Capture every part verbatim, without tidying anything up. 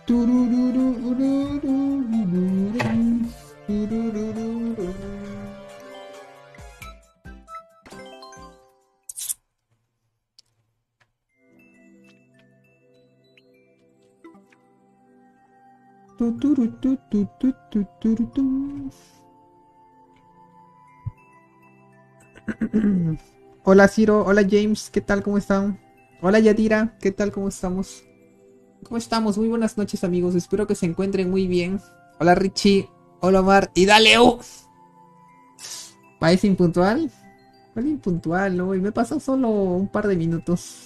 Hola Ciro, hola James, ¿qué tal? ¿Cómo están? Hola Yadira, ¿qué tal? ¿Cómo estamos? ¿Cómo estamos? Muy buenas noches amigos, espero que se encuentren muy bien. Hola Richie, hola Omar y dale U. ¿País impuntual? ¿Cuál impuntual? No, y me pasó solo un par de minutos.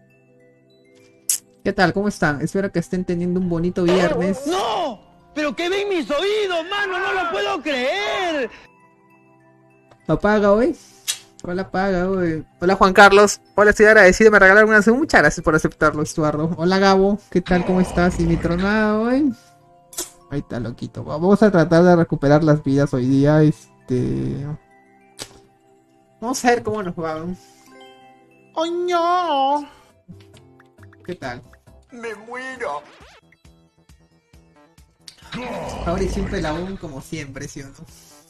¿Qué tal? ¿Cómo están? Espero que estén teniendo un bonito viernes. ¡No! ¿Pero qué ven mis oídos, mano? ¡No lo puedo creer! ¿Lo paga hoy? Hola, paga hoy. Hola Juan Carlos. Hola, estoy agradecido. Me regalaron una. Muchas gracias por aceptarlo, Estuardo. Hola Gabo. ¿Qué tal? ¿Cómo estás? ¿Y mi tronado hoy? Ahí está, loquito. Vamos a tratar de recuperar las vidas hoy día. Este. Vamos a ver cómo nos va. ¡Oh, no! ¿Qué tal? ¡Me muero! Ahora y siempre la U como siempre, ¿sí o no?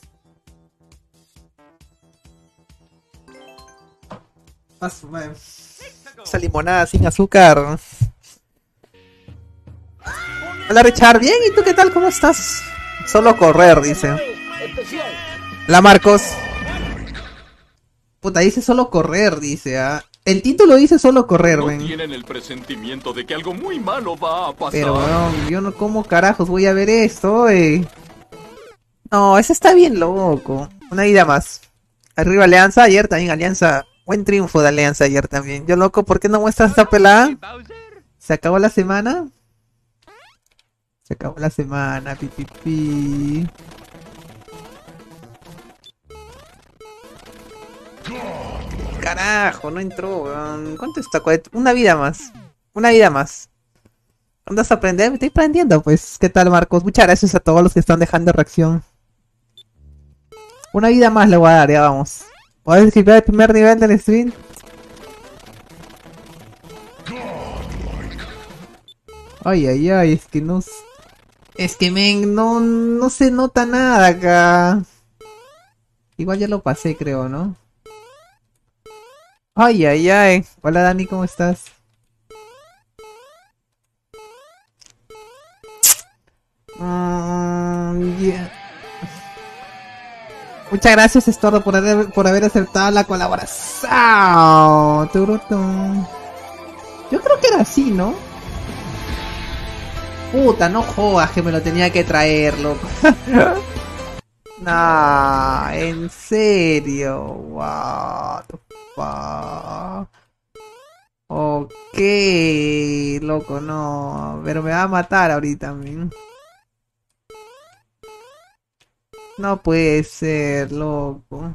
Más, bueno. Esa limonada sin azúcar. Hola Richard, bien, ¿y tú qué tal? ¿Cómo estás? Solo correr, dice. La Marcos. Puta, dice solo correr, dice, ¿ah? El título dice solo correr, No ven. tienen el presentimiento de que algo muy malo va a pasar. Pero, weón, yo no como carajos voy a ver esto, eh. No, ese está bien loco. Una vida más. Arriba Alianza, ayer también Alianza. Buen triunfo de Alianza ayer también. Yo loco, ¿por qué no muestras esta pelada? ¿Se acabó la semana? Se acabó la semana, pi, pi, pi. Carajo, no entró, weón. ¿Cuánto está? Una vida más. Una vida más. ¿Dónde vas a aprender? Me estoy aprendiendo, pues. ¿Qué tal, Marcos? Muchas gracias a todos los que están dejando reacción. Una vida más le voy a dar, ya vamos. ¿Puedes escribir el primer nivel del stream? Ay, ay, ay, es que no... Es que, men, no, no se nota nada acá. Igual ya lo pasé, creo, ¿no? Ay, ay, ay. Hola, Dani, ¿cómo estás? Mm, yeah. Muchas gracias, Estordo, por haber, por haber aceptado la colaboración. Turutun. Yo creo que era así, ¿no? Puta, no jodas que me lo tenía que traer, loco. Nah, en serio. What the fuck. Ok, loco, no. Pero me va a matar ahorita, man. No puede ser, loco.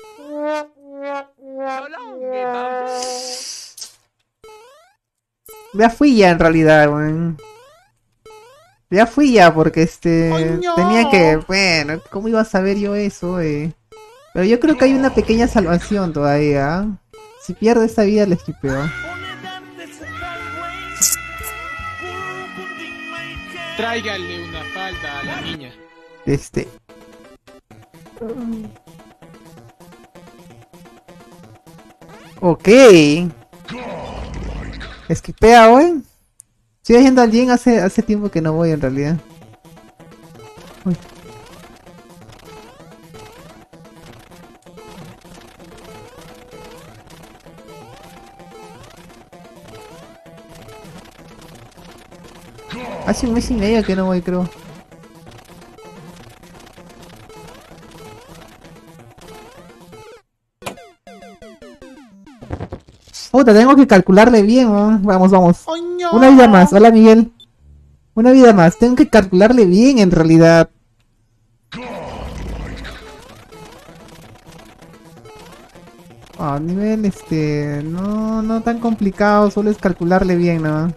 Ya fui ya en realidad, weón. Ya fui ya porque este... Oh, no. Tenía que... Bueno, ¿cómo iba a saber yo eso, eh? Pero yo creo que hay una pequeña salvación todavía. ¿Eh? Si pierdo esta vida le esquipeo. Tráiganle una falda a la niña. Este... Ok. Esquipea hoy. Estoy yendo al gym hace, hace tiempo que no voy en realidad. Uy. Hace un mes y medio que no voy, creo. Puta, tengo que calcularle bien, ¿no? Vamos, vamos. Oh, no. Una vida más. Hola, Miguel. Una vida más. Tengo que calcularle bien, en realidad. A nivel, este... No, no tan complicado. Solo es calcularle bien, ¿no?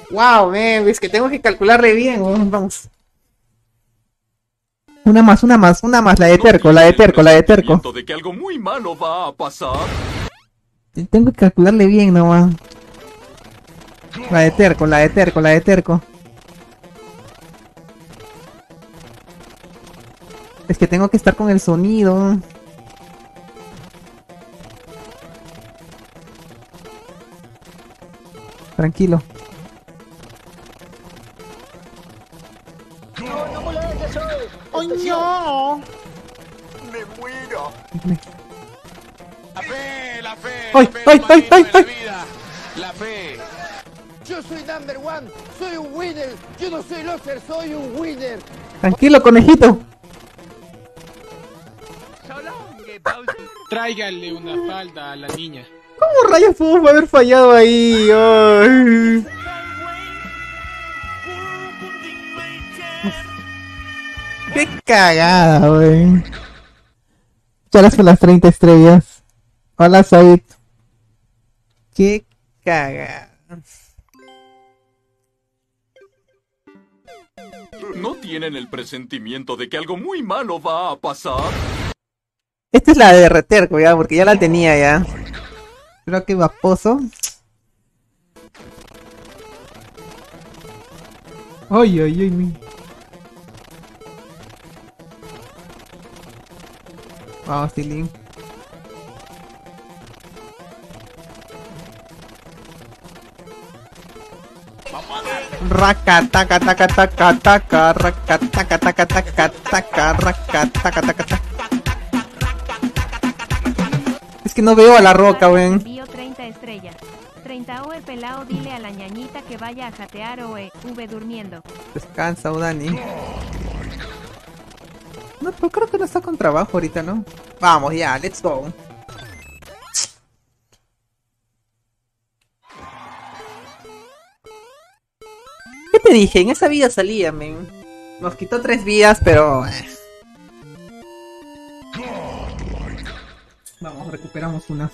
Wow, man, es que tengo que calcularle bien, weón. Vamos. Una más, una más, una más, la de terco, la de terco, la de terco. De que algo muy malo va a pasar. Tengo que calcularle bien nomás. La de terco, la de terco, la de terco. Es que tengo que estar con el sonido. Tranquilo. No, no me lo hagas eso. ¡Ay, no! Me muero. La fe, la fe, ¡Ay, la fe, ay, lo más ay, lindo ay, de la ay! vida. La fe. Yo soy number one, soy un winner. Yo no soy loser, soy un winner. Tranquilo, conejito. Tráiganle una falda a la niña. ¿Cómo rayos pudo haber fallado ahí? Ay. Qué cagada, wey. Charas por las treinta estrellas. Hola, Said. Qué cagada. ¿No tienen el presentimiento de que algo muy malo va a pasar? Esta es la de Reterco, ya, porque ya la tenía ya. Creo que vaposo. Ay, ay, ay, mi. Vamos, Tilín. Raca, taca, taca, taca, taca, raca, taca, taca, taca, taca, raca, taca, taca, taca. Es que no veo a la roca, weón. Envío treinta estrellas. treinta O E pelao, dile a la ñañita que vaya a jatear O E, V durmiendo. Descansa, Udani. No, pero creo que no está con trabajo ahorita, ¿no? Vamos, ya, let's go. ¿Qué te dije? En esa vida salía, men. Nos quitó tres vidas, pero... eh. Vamos, recuperamos una.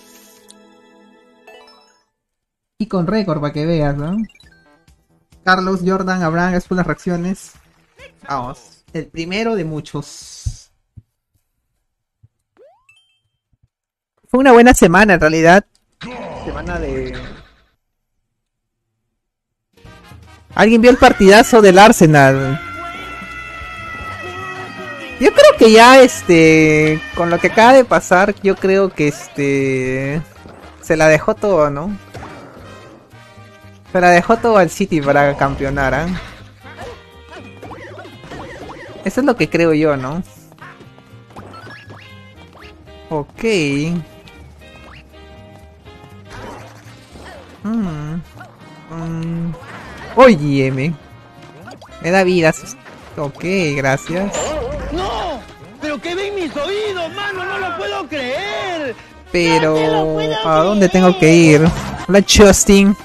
Y con récord, para que veas, ¿no? Carlos, Jordan, Abraham, gracias por las reacciones. Vamos, el primero de muchos. Fue una buena semana en realidad. Semana de... ¿Alguien vio el partidazo del Arsenal? Yo creo que ya este... con lo que acaba de pasar, yo creo que este... se la dejó todo, ¿no? Se la dejó todo al City para campeonar, ¿eh? Eso es lo que creo yo, ¿no? Ok. Mm. Mm. Óyeme. Me da vidas. Ok, gracias. ¡No! ¡Pero que ven mis oídos, mano! ¡No lo puedo creer! Pero... ¡No te lo puedo ¿a dónde creer! tengo que ir? Hola, Justin.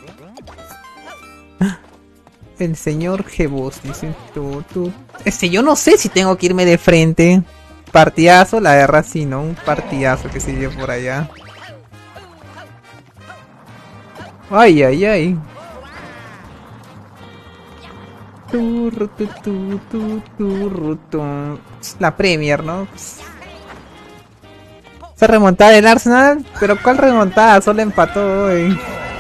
El señor Jebus dice tú, tú. Este, yo no sé si tengo que irme de frente. Partidazo, la guerra sí, ¿no? Un partidazo que se dio por allá. Ay, ay, ay. Tu, ru, tu, tu, tu, tu, ru, tu. La Premier, ¿no? Se remontada el Arsenal, pero ¿cuál remontada? Solo empató hoy.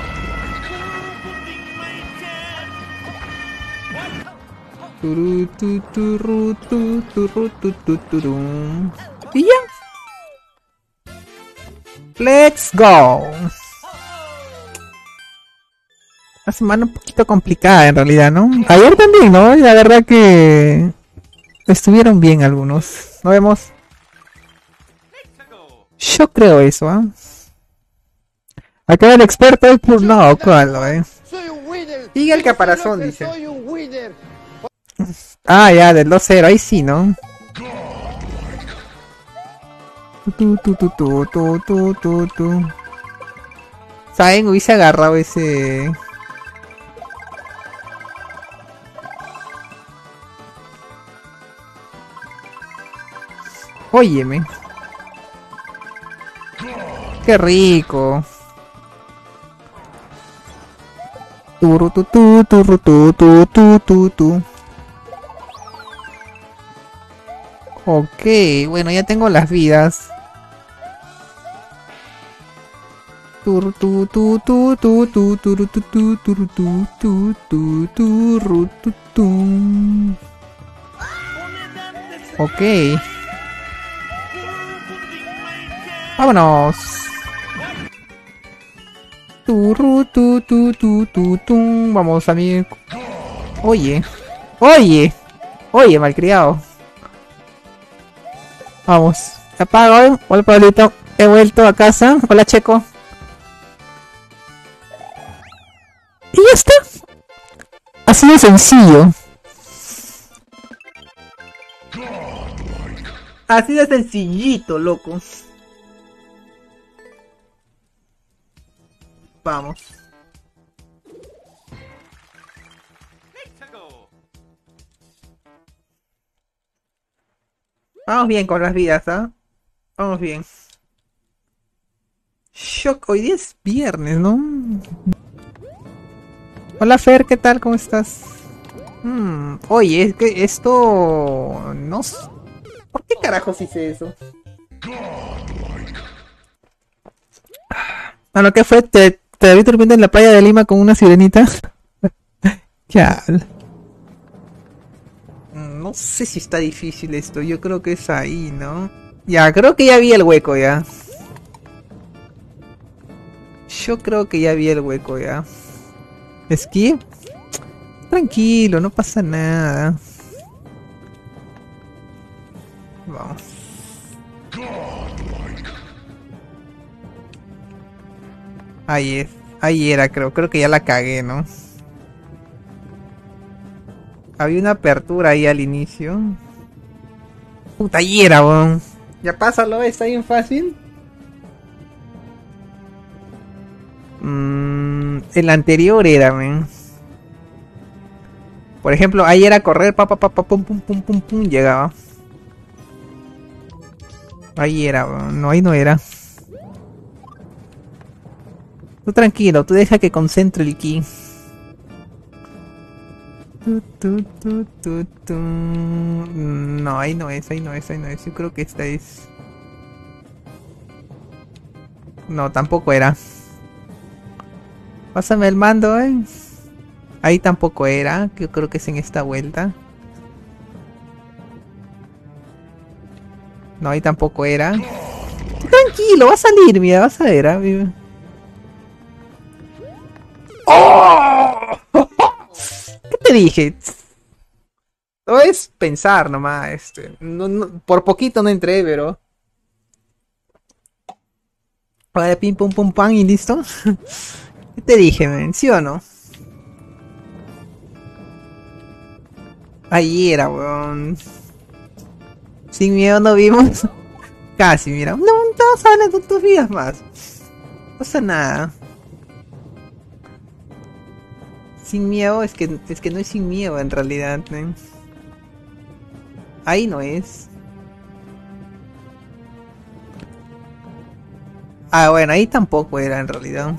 Turu, tu, tu, ru, tu, tu, ru, tu, tu, turu. Y ya. Let's go. Una semana un poquito complicada en realidad, ¿no? Ayer también, ¿no? Y la verdad que estuvieron bien algunos. ¿No vemos? Yo creo eso, ¿ah? ¿eh? Acá el experto es por no, ¿cuál, eh? Soy un winner. Sigue el Yo no soy caparazón, loser, dice. Soy un winner. Ah, ya, del dos cero, ahí sí, ¿no? Tu, tu, tu, tu, tu, tu, tu, tu. ¿Saben? Hubiese agarrado ese... Óyeme. Qué rico. Turu tu tu turu tu tu tu tu tu. Ok, bueno, ya tengo las vidas. Turu tu tu tu tu tu turu tu tu turu tu tu tu turu tu tu. Ok. Vámonos. Turu tu tu tu tu tu. Vamos, amigo. Oye. Oye. Oye, malcriado. Vamos. Te apago. Hola, Pablito. He vuelto a casa. Hola, Checo. Y ya está. Así de sencillo. Así de sencillito, loco. Vamos. Vamos bien con las vidas, ¿ah? ¿eh? Vamos bien. Shock, hoy día es viernes, ¿no? Hola Fer, ¿qué tal? ¿Cómo estás? Hmm, oye, es que esto... No sé... ¿Por qué carajos hice eso? ¿A lo que fue? ¿Te, te vi durmiendo en la playa de Lima con una sirenita? Ya. No sé si está difícil esto, yo creo que es ahí, ¿no? Ya, creo que ya vi el hueco ya. Yo creo que ya vi el hueco ya. ¿Esquí? Tranquilo, no pasa nada. Vamos. Ahí es. Ahí era, creo. Creo que ya la cagué, ¿no? Había una apertura ahí al inicio. Puta, ahí era, weón. Ya pásalo, está bien fácil. Mm, el anterior era, man. Por ejemplo, ahí era correr, pa pa pa pa pum pum pum pum pum, llegaba. Ahí era, weón. No, ahí no era. Tú tranquilo, tú deja que concentre el ki. Tu, tu, tu, tu, tu. No, ahí no es, ahí no es, ahí no es. Yo creo que esta es. No, tampoco era. Pásame el mando, eh. Ahí tampoco era. Yo creo que es en esta vuelta. No, ahí tampoco era. Tranquilo, va a salir, mira, vas a ver, ¿eh? ¡Oh! ¿Qué te dije? No es pensar nomás, este. No, no, por poquito no entré, pero. Vale, pim pum pum pan y listo. ¿Qué te dije, men? ¿Sí o no? Ahí era, weón. Sin miedo no vimos. Casi, mira. No, vamos a hablar de tus vidas más. No pasa nada. Sin miedo, es que, es que no es sin miedo en realidad, ¿eh? Ahí no es. Ah, bueno, ahí tampoco era en realidad.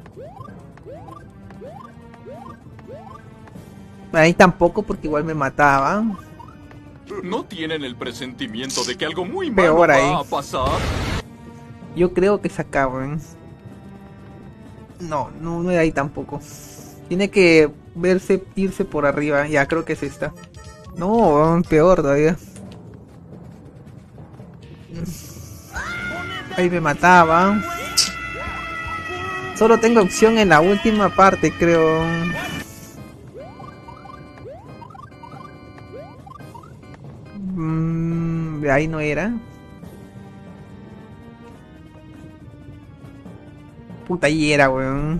Ahí tampoco porque igual me mataba. ¿No tienen el presentimiento de que algo muy malo Peor va ahí. a pasar? Yo creo que se acaban. No, no, no era ahí tampoco. Tiene que verse, irse por arriba. Ya, creo que es esta. No, peor todavía. Ahí me mataba. Solo tengo opción en la última parte, creo. Mm, de ahí no era. Puta, ahí era, weón.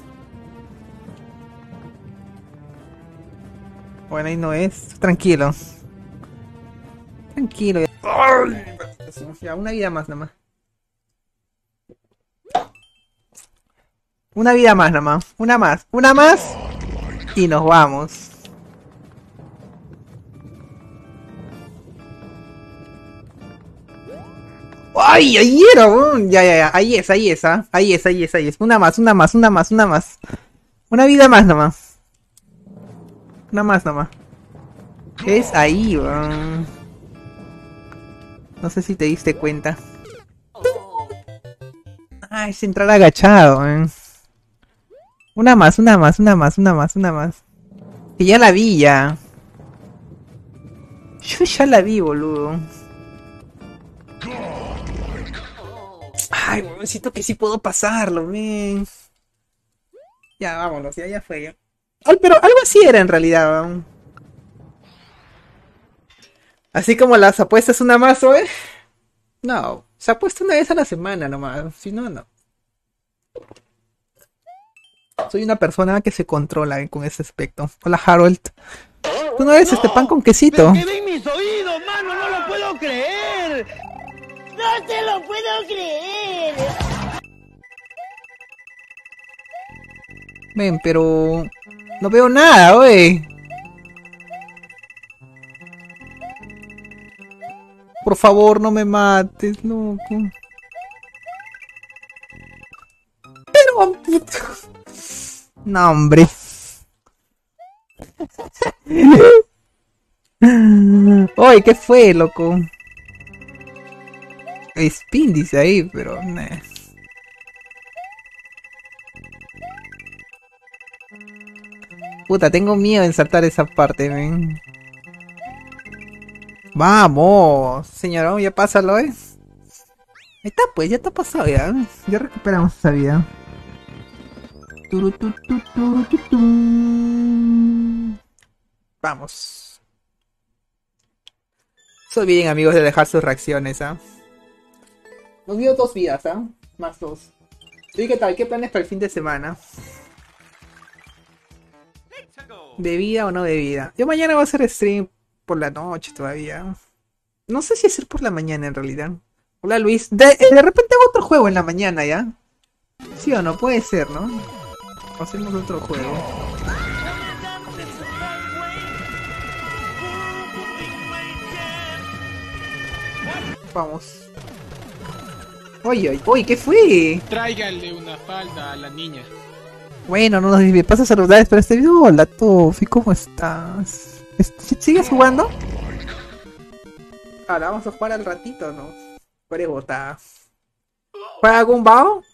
Bueno, ahí no es. Tranquilo. Tranquilo. Ya, una vida más, nada más. Una vida más, nada más. Una más. Una más. Y nos vamos. ¡Ay! Ahí era, weón. Ya, ya, ya. Ahí es, ahí es, ¿ah? Ahí es, ahí es, ahí es. Una más, una más, una más, una más. Una vida más nomás. Una más nomás. ¿Qué es ahí, weón? No sé si te diste cuenta. Ah, es entrar agachado, weón. Una más, una más, una más, una más, una más. Que ya la vi ya. Yo ya la vi, boludo. Ay, weón, siento que sí puedo pasarlo, men. Ya, vámonos, ya, ya fue ya. Ay, pero algo así era en realidad, weón. Así como las apuestas una más, ¿eh? No, se apuesta una vez a la semana nomás. Si no, no. Soy una persona que se controla eh, con ese aspecto. Hola, Harold. ¿Tú no eres este pan con quesito? ¡Pero quedé en mis oídos, mano! ¡No lo puedo creer! ¡No te lo puedo creer! Ven, pero... no veo nada, wey. Por favor, no me mates, loco. Pero... no, hombre. Oye, ¿qué fue, loco? Spin dice ahí, pero... nah. Puta, tengo miedo en saltar esa parte, ven. Vamos, señorón, ya pásalo, eh. Ahí está, pues, ya está pasado ya. Ya recuperamos esa vida. Vamos. No olviden, amigos, de dejar sus reacciones, ¿ah? Nos dio dos vidas, ¿ah? Más dos. ¿Y qué tal? ¿Qué planes para el fin de semana? ¿Bebida o no bebida? Yo mañana voy a hacer stream por la noche todavía. No sé si hacer por la mañana en realidad. Hola Luis. De, eh, de repente hago otro juego en la mañana ya. ¿Sí o no? Puede ser, ¿no? Hacemos otro juego. Vamos. Oye, oye, oye, ¿qué fue? Tráiganle una falda a la niña. Bueno, no nos me pasa saludades para este video. Hola, Tofi, ¿cómo estás? ¿Sigues jugando? Ahora vamos a jugar al ratito, ¿no? Puedes botar. ¿Juega algún bao?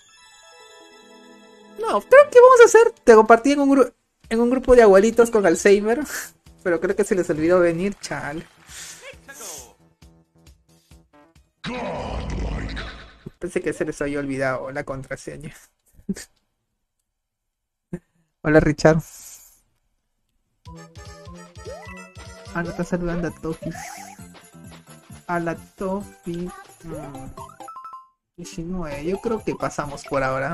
No, creo que vamos a hacer. Te compartí en un, gru en un grupo de abuelitos con Alzheimer. Pero creo que se les olvidó venir, chal. Pensé que se les había olvidado la contraseña. Hola, Richard. Ah, no está saludando a Tofi. A la Tofi. Hmm. diecinueve. Yo creo que pasamos por ahora.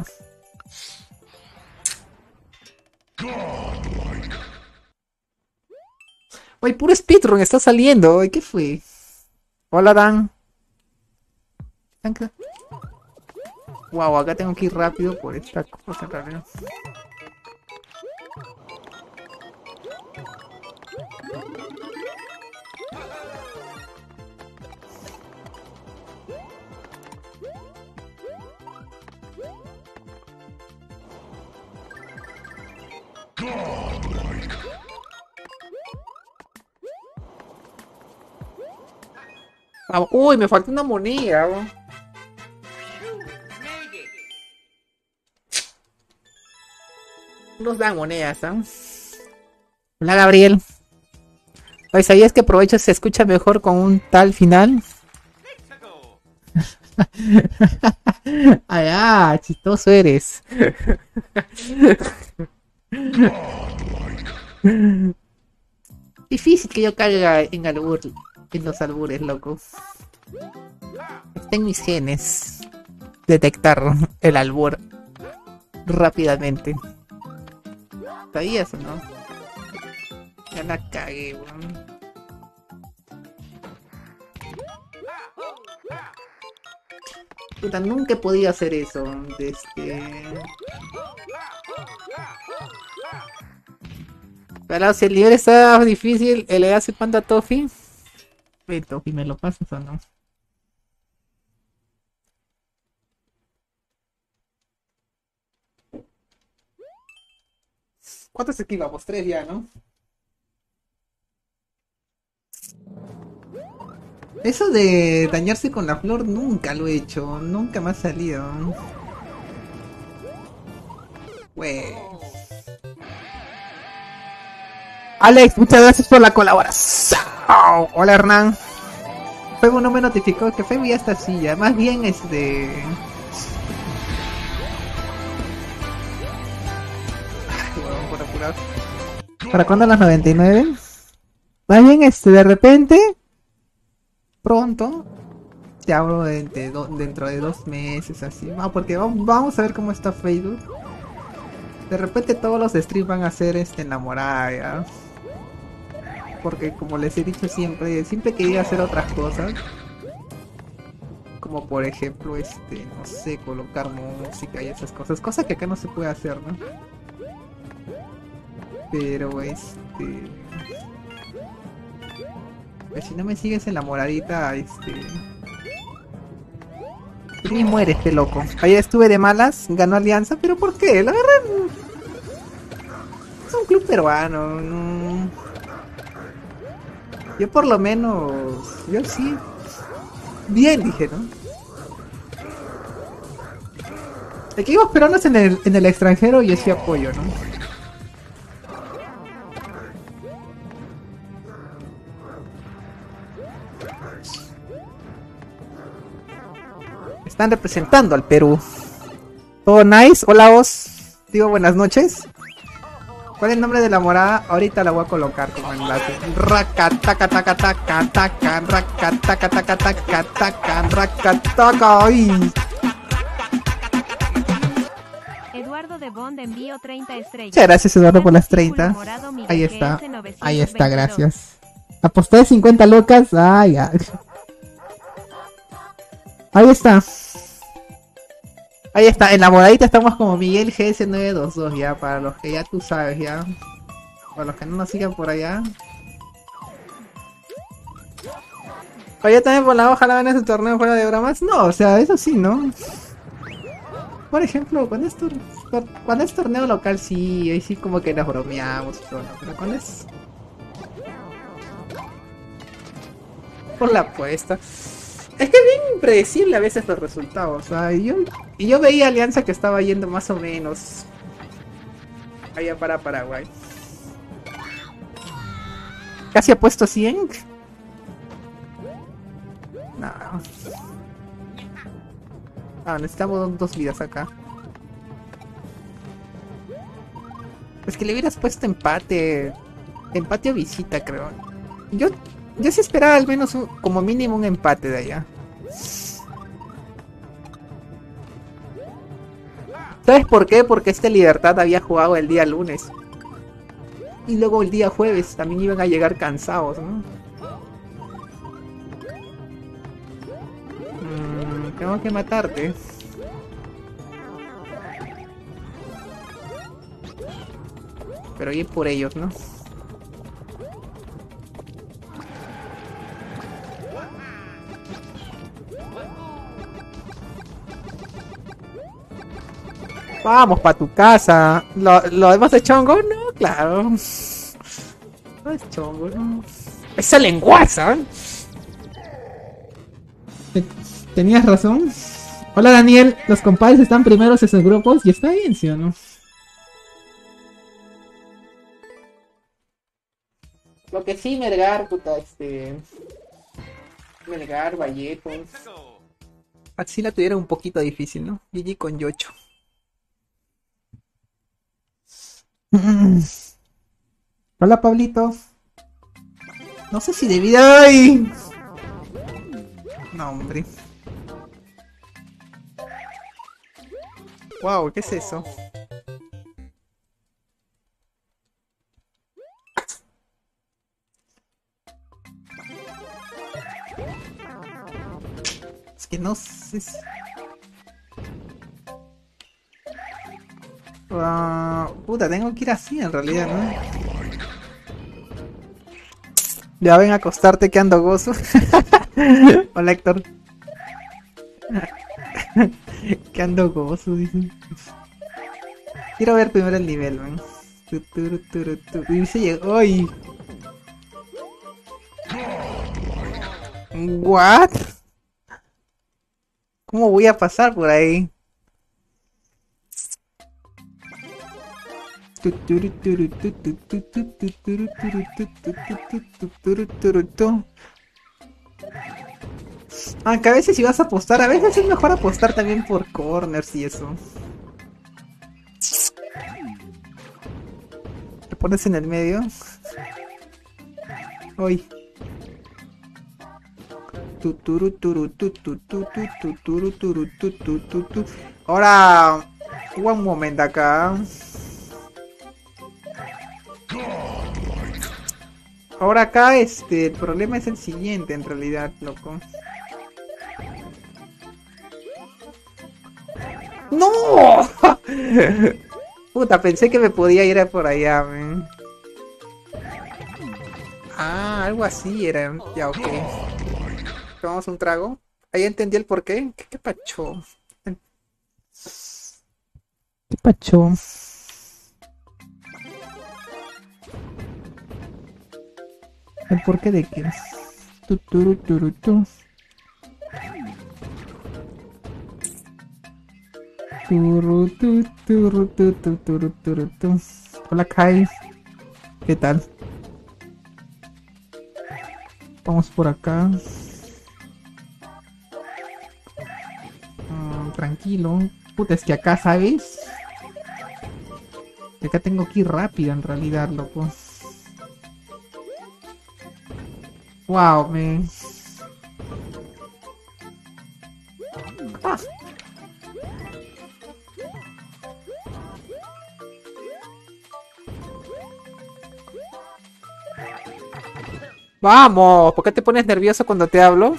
Uy, puro speedrun está saliendo. ¿Qué fue? Hola, Dan. Wow, acá tengo que ir rápido por esta cosa rápido. Ah, uy, me falta una moneda. ¿No? Nos dan monedas, ¿eh? Hola, Gabriel. Oye, ¿sabías que Provecho se escucha mejor con un tal final? Ay, ah, chistoso eres. Difícil que yo caiga en albur, en los albures, loco. Está en mis genes detectar el albur rápidamente. ¿Sabías o no? Ya la cagué, weón. Puta, nunca he podido hacer eso. Este... Pero si el nivel está difícil, ¿le hace panda Tofi? Hey, Tofi, ¿me lo pasas o no? ¿Cuántos esquivamos? Tres ya, ¿no? Eso de dañarse con la flor nunca lo he hecho. Nunca me ha salido. Wey. Alex, muchas gracias por la colaboración. Hola Hernán. Febo no me notificó que Febo ya está así ya. Más bien este... Ay, huevón, por apurar. ¿Para cuándo las noventa y nueve? Más bien este, de repente... Pronto... Te hablo de, de, de, dentro de dos meses así. No, porque vamos, vamos a ver cómo está Facebook. De repente todos los streams van a ser este, enamorada ya. Porque como les he dicho siempre, siempre quería hacer otras cosas. Como por ejemplo, este, no sé, colocar música y esas cosas. Cosas que acá no se puede hacer, ¿no? Pero este... Pues si no me sigues enamoradita, este... Y muere este loco. Ayer estuve de malas, ganó Alianza, pero ¿por qué? La verdad... Es un club peruano, no... Yo por lo menos... Yo sí... Bien, dije, ¿no? Equipos peruanos en el, en el extranjero yo sí apoyo, ¿no? Están representando al Perú. Todo nice. Hola, Os. Digo buenas noches. ¿Cuál es el nombre de la morada? Ahorita la voy a colocar como enlace. Rakataka-taka-taka-taka, rakataka-taka-taka, rakataka. ¡Ay! Eduardo de Bond envío treinta estrellas. Muchas gracias, Eduardo, por las treinta. Ahí está. Ahí está, gracias. Aposté de cincuenta lucas. Ay, ay. Ahí está. Ahí está, en la moradita estamos como Miguel G S nueve dos dos ya, para los que ya tú sabes ya. Para los que no nos sigan por allá. Oye, también por la ojalá ven ese torneo fuera de bromas. No, o sea, eso sí, ¿no? Por ejemplo, cuando es, tor cuando es torneo local sí, ahí sí como que nos bromeamos y todo, ¿no? Pero cuando es... por la apuesta... Es que es bien impredecible a veces los resultados, o sea, y yo, y yo veía Alianza que estaba yendo más o menos allá para Paraguay. Casi ha puesto cien. No. Ah, necesitamos dos vidas acá. Es que le hubieras puesto empate. Empate o visita, creo. Yo... Yo sí esperaba al menos un, como mínimo un empate de allá. ¿Sabes por qué? Porque este Libertad había jugado el día lunes. Y luego el día jueves también iban a llegar cansados, ¿no? Mm, tengo que matarte. Pero ir por ellos, ¿no? Vamos pa' tu casa. ¿Lo, lo demás de chongo? No, claro. No es chongo, no. Esa lenguaza. Tenías razón. Hola Daniel, los compadres están primeros en sus grupos y está bien, ¿sí o no? Lo que sí, Melgar, puta, este... Melgar, Vallejo... Así la tuvieron un poquito difícil, ¿no? G G con Yocho. Hola Pablito. No sé si debí... ¡Ay! No, hombre. Wow, ¿qué es eso? Es que no sé si... Uh, puta, tengo que ir así en realidad, ¿no? Ya ven a acostarte que ando gozo. Hola Héctor. Que ando gozo, dicen. Quiero ver primero el nivel, ¿no? Tu, turu, turu, tu. Y se llegó. ¡Ay! ¿What? ¿Cómo voy a pasar por ahí? Tu, turu, turu, tu, tu, tu, tu, tu, turu, turu, tu, tu, tu, tu, turu, turu, tu. Aunque a veces si vas a apostar, a veces es mejor apostar también por corners y eso. Te pones en el medio. Uy. Tu, turu, turu, tu, tu, tu, tu, tu, turu, turu, tu, tu, tu, tu. Ahora, un momento acá. Ahora acá, este, el problema es el siguiente en realidad, loco. ¡No! Puta, pensé que me podía ir a por allá, man. Ah, algo así era. Ya, ok. Tomamos un trago. Ahí entendí el porqué. ¿Qué, qué pacho? ¿Qué pacho? ¿El porqué de qué? Tu, turu, turu, tu. Turu, tu, turu, tu, tu, turu, turu, tu. Hola, Kai. ¿Qué tal? Vamos por acá. Ah, tranquilo. Puta, es que acá, ¿sabes? Que acá tengo que ir rápido en realidad, loco. Wow, man. Ah. Vamos, ¿por qué te pones nervioso cuando te hablo?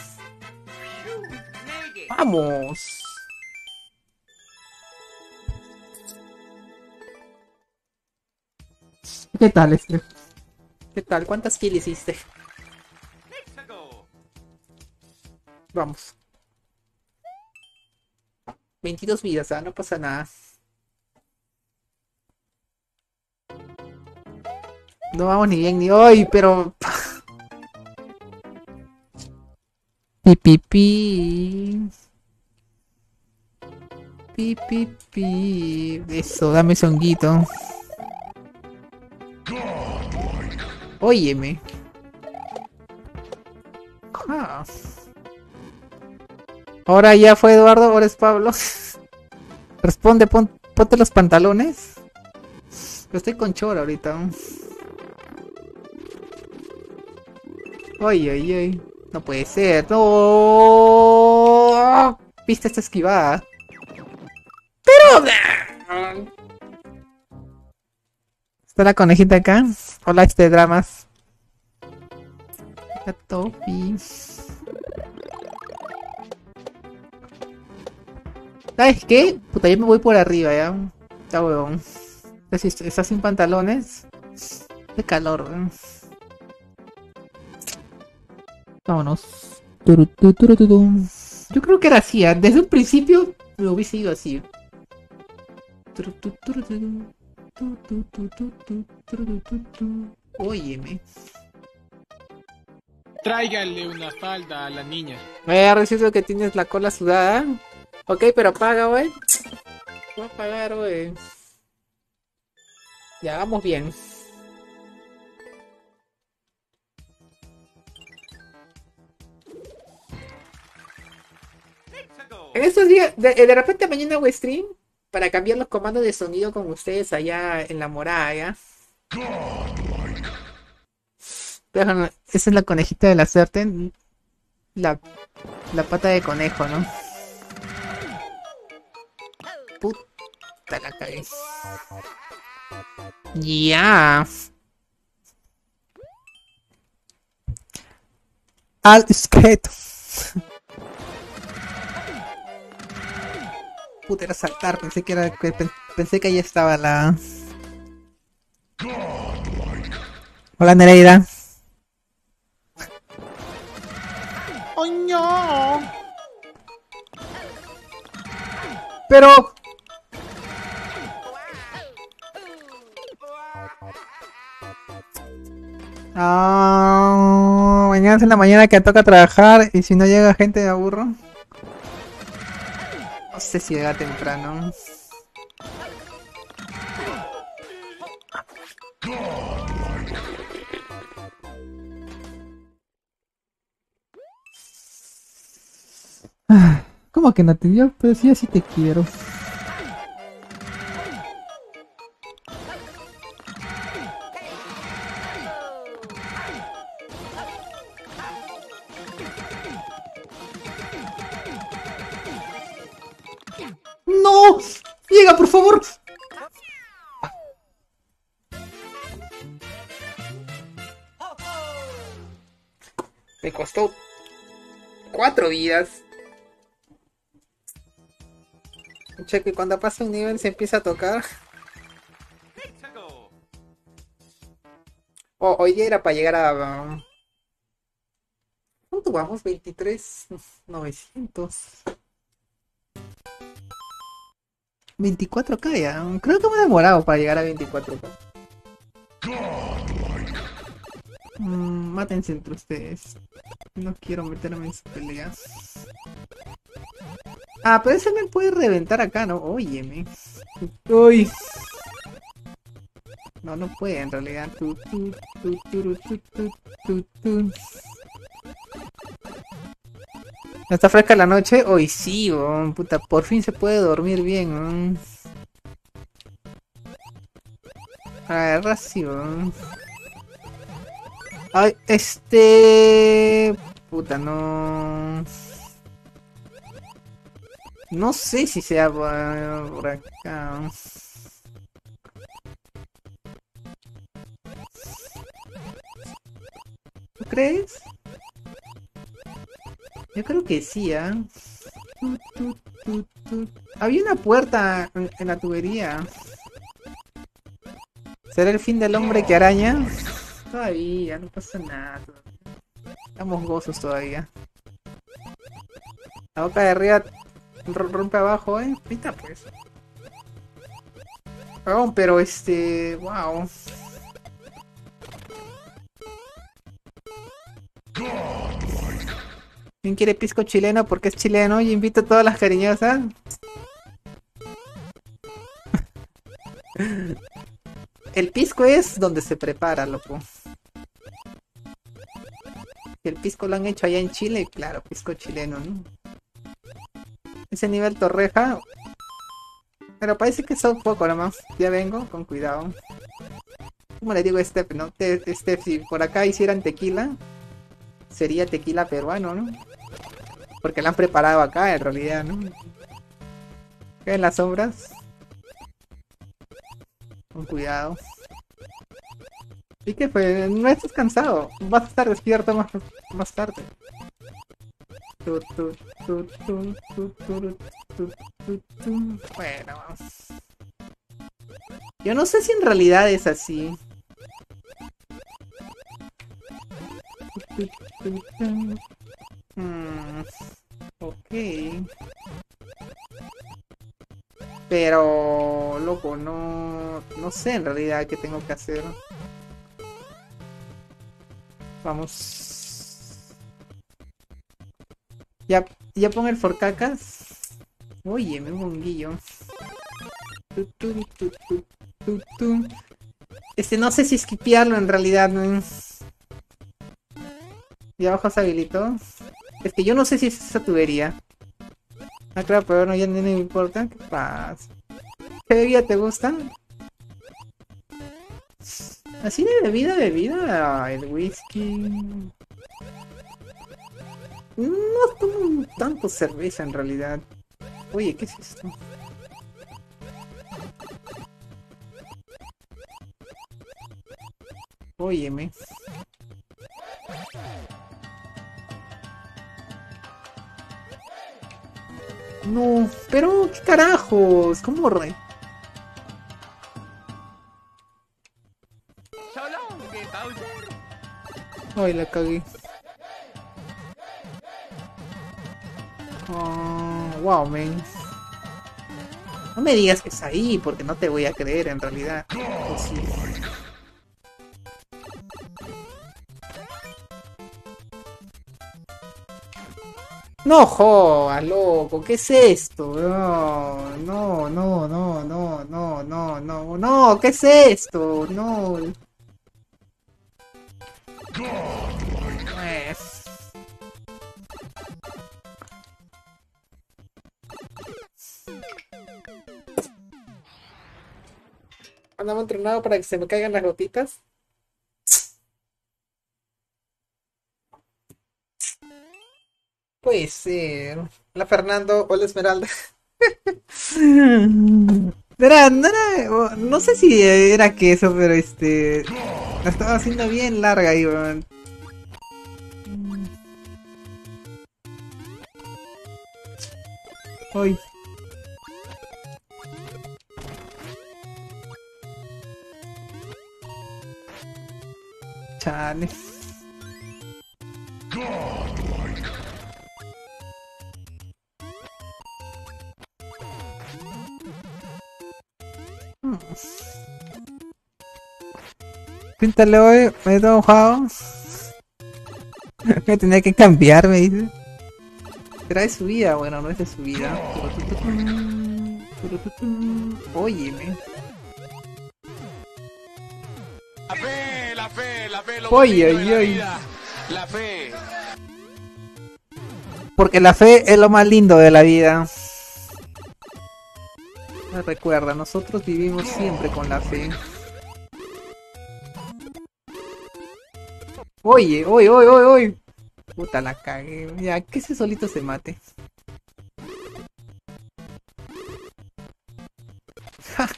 Vamos. ¿Qué tal, este? ¿Qué tal? ¿Cuántas kills hiciste? Vamos. veintidós vidas, ¿ah? No pasa nada. No vamos ni bien ni hoy, pero... Pi, pi, pi. Pi, pi, pi. Eso, dame songuito. Óyeme. Ah. Ahora ya fue Eduardo, ahora es Pablo. Responde, pon, ponte los pantalones. Yo estoy con chora ahorita. Oye, oye, oye. No puede ser. No. Viste esta esquivada. Pero... Está la conejita acá. Hola, este dramas. La Topi. ¿Sabes qué? Puta, yo me voy por arriba, ya. Ya, huevón. ¿Estás sin pantalones? De calor, ¿eh? Vámonos. Yo creo que era así, ¿eh? Desde un principio me hubiese ido así. Óyeme. Tráigale una falda a la niña. Me ha recibido que tienes la cola sudada. Ok, pero paga, wey. Voy a pagar, wey. Ya, vamos bien. En estos días, de, de repente mañana hago stream para cambiar los comandos de sonido con ustedes allá en la morada, ¿ya? Pero, esa es la conejita de la suerte. La, la pata de conejo, ¿no? Puta, la cagué. Ya. Al skate. Puta, era saltar, pensé que era. Pensé que ahí estaba la. Hola, Nereida. ¡Oh, no! Pero. Ah, mañana es en la mañana que toca trabajar y si no llega gente me aburro. No sé si llega temprano. Ah, ¿cómo que no te dio? Pero sí, así te quiero. ¡No! ¡Llega, por favor! Me costó cuatro vidas. Cheque, cuando pasa un nivel se empieza a tocar. Oh, hoy día era para llegar a... ¿Cuánto vamos? veintitrés novecientos. veinticuatro K ya. Creo que me he demorado para llegar a veinticuatro K. Mm, mátense entre ustedes. No quiero meterme en su pelea. Ah, pero ese me puede reventar acá, ¿no? Óyeme. Uy. No, no puede en realidad. Tu, tu, tu, tu, tu, tu, tu, tu. ¿No está fresca la noche? Hoy sí, oh, puta, por fin se puede dormir bien. Oh. Agarra sí, oh. Ay, este... Puta, no... No sé si sea por, por acá. ¿Tú crees? Yo creo que sí, ¿eh? Tu, tu, tu, tu. Había una puerta en, en la tubería. ¿Será el fin del hombre que araña? Todavía, no pasa nada. Estamos gozos todavía. La boca de arriba rompe abajo, ¿eh? Ahorita pues. Oh, pero este... Wow. ¿Quién quiere pisco chileno? Porque es chileno y invito a todas las cariñosas. El pisco es donde se prepara, loco. El pisco lo han hecho allá en Chile, claro, pisco chileno, ¿no? Ese nivel torreja. Pero parece que son poco nomás. Ya vengo, con cuidado. Como le digo a Steph, ¿no? Steph, si por acá hicieran tequila, sería tequila peruano, ¿no? Porque la han preparado acá en realidad, ¿no? Acá en las sombras. Con cuidado. ¿Y qué fue? No estás cansado. Vas a estar despierto más, más tarde. Tu, tu, tu, tu, tu, tu, tu, tu, tu. Bueno, vamos. Yo no sé si en realidad es así. Hmm, ok. Pero, loco, no, no sé en realidad qué tengo que hacer. Vamos. Ya, ya pon el forcacas. Oye, me bonguillo. Tu, tu, tu, tu, tu, tu. Este, no sé si esquipearlo en realidad, ¿no? Y abajo se habilitó. Es que yo no sé si es esa tubería. Ah, claro, pero no, ya no me importa. ¿Qué pasa? ¿Qué bebida te gusta? Así de bebida, bebida. El whisky. No tomo tanto cerveza en realidad. Oye, ¿qué es esto? Óyeme. No, pero qué carajos, ¿cómo re? Ay, la cagué. Oh, wow, man. No me digas que es ahí, porque no te voy a creer en realidad. Oh, sí. No jodas, loco, ¿qué es esto? No, no, no, no, no, no, no, no, no, ¿qué es esto? No. Pues. Andamos entrenado para que se me caigan las gotitas. Puede ser. Hola Fernando, hola Esmeralda. Era, no era, no sé si era queso, pero este, la estaba haciendo bien larga ahí, weón. Uy. Chale. Píntale hoy, me he enojado. Me tenía que cambiar, me dice. Será de su vida, bueno, no es de su vida. Óyeme. La fe, la fe, la fe, lo Oye, bonito de la oye. vida. La fe. Porque la fe es lo más lindo de la vida. Recuerda, nosotros vivimos siempre con la fe. Oye, oye, oye, oye, oye. Puta la cagué. Ya, que ese solito se mate. Ja.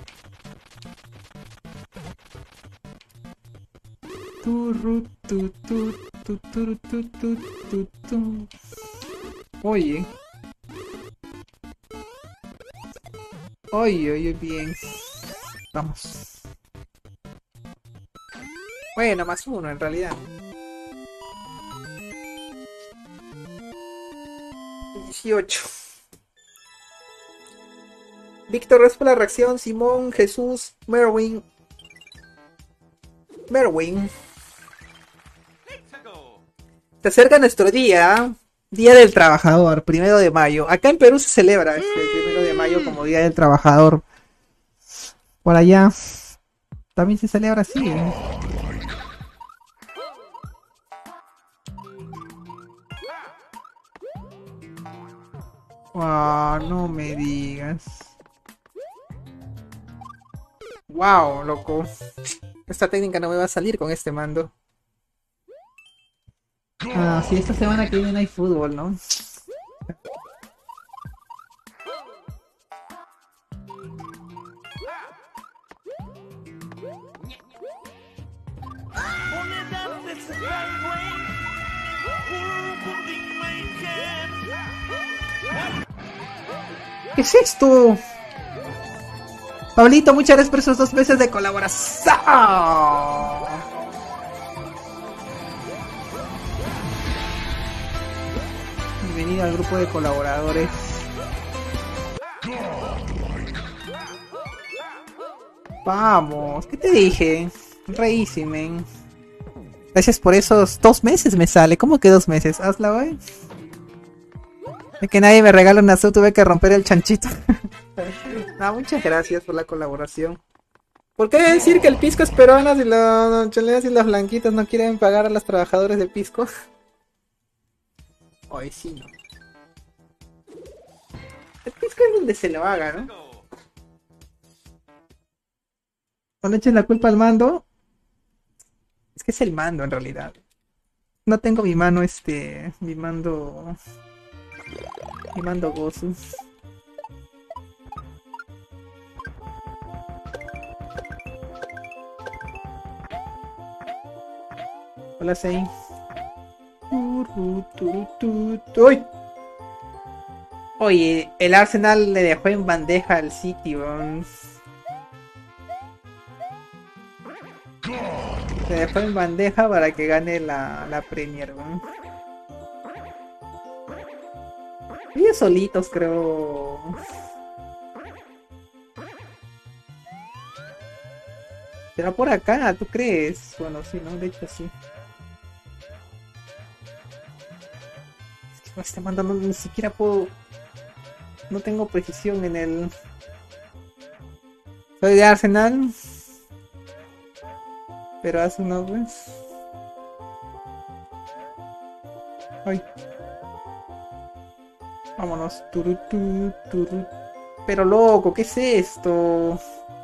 Turru, tu, tu, tu, tu, tu, tu, tu, tu. Oye. Oye, oye, bien. Vamos. Bueno, más uno en realidad. dieciocho. Víctor, gracias por la reacción. Simón, Jesús, Merwin. Merwin. Se acerca nuestro día. Día del Trabajador, primero de mayo. Acá en Perú se celebra este primero de mayo como Día del Trabajador. Por allá también se celebra así, ¿eh? Wow, no me digas. Wow, loco. Esta técnica no me va a salir con este mando. Ah, sí, esta semana que viene hay fútbol, ¿no? ¿Qué es esto? Pablito, muchas gracias por esos dos meses de colaboración. Bienvenido al grupo de colaboradores. Vamos, ¿qué te dije? Reísime. Gracias por esos dos meses me sale. ¿Cómo que dos meses? Hazla, güey. Es que nadie me regala una sub, tuve que romper el chanchito. No, muchas gracias por la colaboración. ¿Por qué decir que el pisco es peruano si los cheleas y los blanquitos no quieren pagar a los trabajadores de pisco? Hoy sí, no. El pisco es donde se lo haga, ¿no? No le echen la culpa al mando. Es que es el mando en realidad. No tengo mi mano, este... Mi mando... Mi mando Gozu. Hola, Sei. ¡Uy! Oye, el Arsenal le dejó en bandeja al City, weón. Se dejó en bandeja para que gane la, la Premier, weón. Ellos solitos, creo. ¿Será por acá? ¿Tú crees? Bueno, sí, ¿no? De hecho, sí. Este mando no, ni siquiera puedo... No tengo precisión en el... Soy de Arsenal. Pero hace unos... pues... Ay. Vámonos. Turu, turu, turu. Pero loco, ¿qué es esto?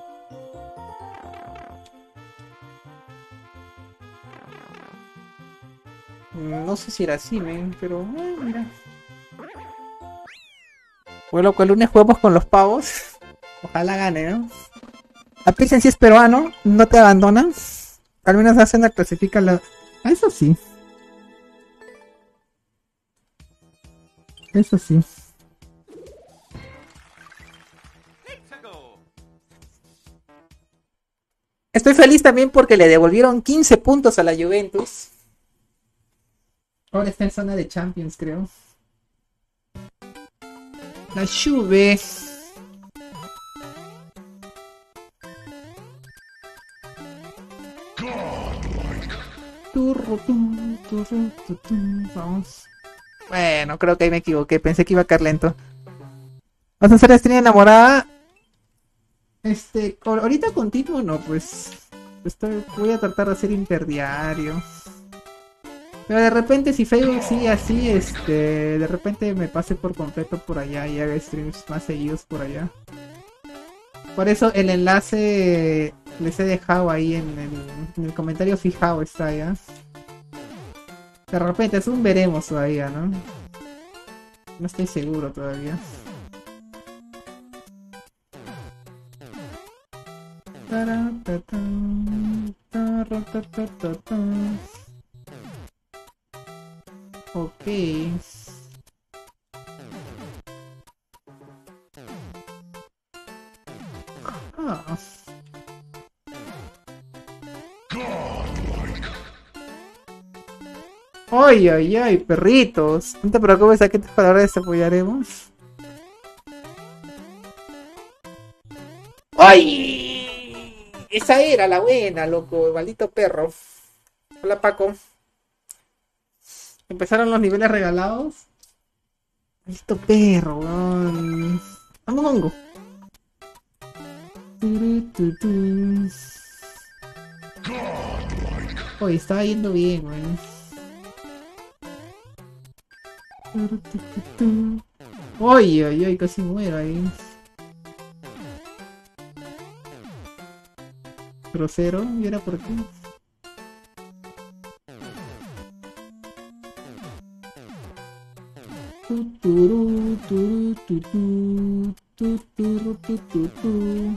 No sé si era así, men, pero... eh, mira. Bueno, que el lunes jugamos con los pavos. Ojalá gane, ¿no? A Pilsen si es peruano, no te abandonan. Al menos hacen la clasifica la... Ah, eso sí. Eso sí. Estoy feliz también porque le devolvieron quince puntos a la Juventus. Ahora está en zona de Champions, creo. La Juve. Turru, tum, turru, tu, tum. Vamos. Bueno, creo que ahí me equivoqué. Pensé que iba a caer lento. ¿Vas a hacer estrella enamorada? Este, co- ahorita continuo no, pues. Estoy, voy a tratar de hacer interdiario. Pero de repente si Facebook sigue así, este, de repente me pase por completo por allá y haga streams más seguidos por allá. Por eso el enlace les he dejado ahí en el, en el comentario fijado, está ya. De repente es un veremos todavía, ¿no? No estoy seguro todavía. Taratatán, taratatatán. Ok. Ah. Ay, ay, ay, perritos. No te preocupes, aquí tus palabras te apoyaremos. ¡Ay! Esa era la buena, loco, maldito perro. Hola, Paco. Empezaron los niveles regalados. Maldito perro, weón. Vamos, hongo. Oye, estaba yendo bien, weón. Oye, oye, oye, casi muero ahí. Grosero, ¿y era por qué? Tuturu, turu, tutu, tuturu, tutu, tu.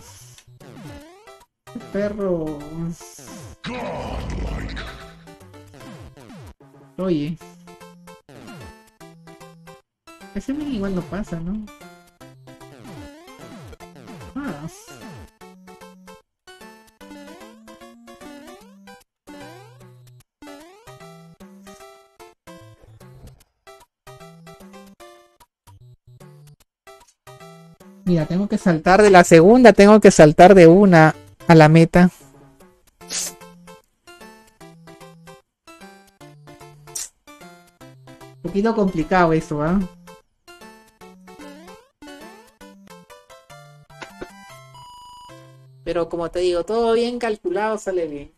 Perro. Oye. Ese men igual no pasa, ¿no? Ah. Mira, tengo que saltar de la segunda, tengo que saltar de una a la meta. Un poquito complicado eso, ¿ah? ¿eh? Pero como te digo, todo bien calculado sale bien.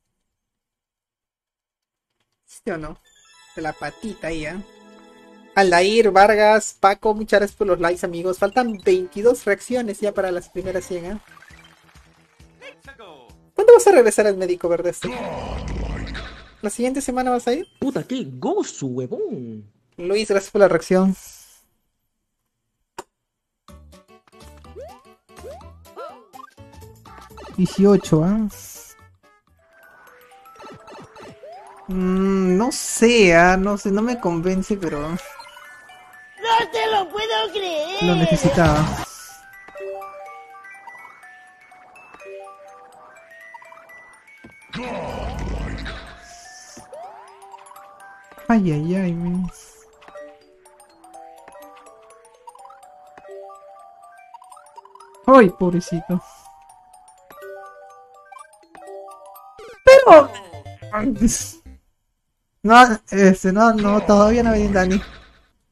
¿Sí o no? De la patita ahí, ¿eh? Aldair, Vargas, Paco, muchas gracias por los likes, amigos. Faltan veintidós reacciones ya para las primeras cien, ¿eh? ¿Cuándo vas a regresar al médico verde este? ¿La siguiente semana vas a ir? Puta, qué gozo, huevón. Luis, gracias por la reacción. dieciocho, ¿ah? ¿eh? Mm, no sé, ¿ah? No sé, no me convence, pero... ¡No te lo puedo creer! Lo necesitaba. Ay, ay, ay, men. Ay, pobrecito. Pero... No, este, no, no, todavía no viene Dani.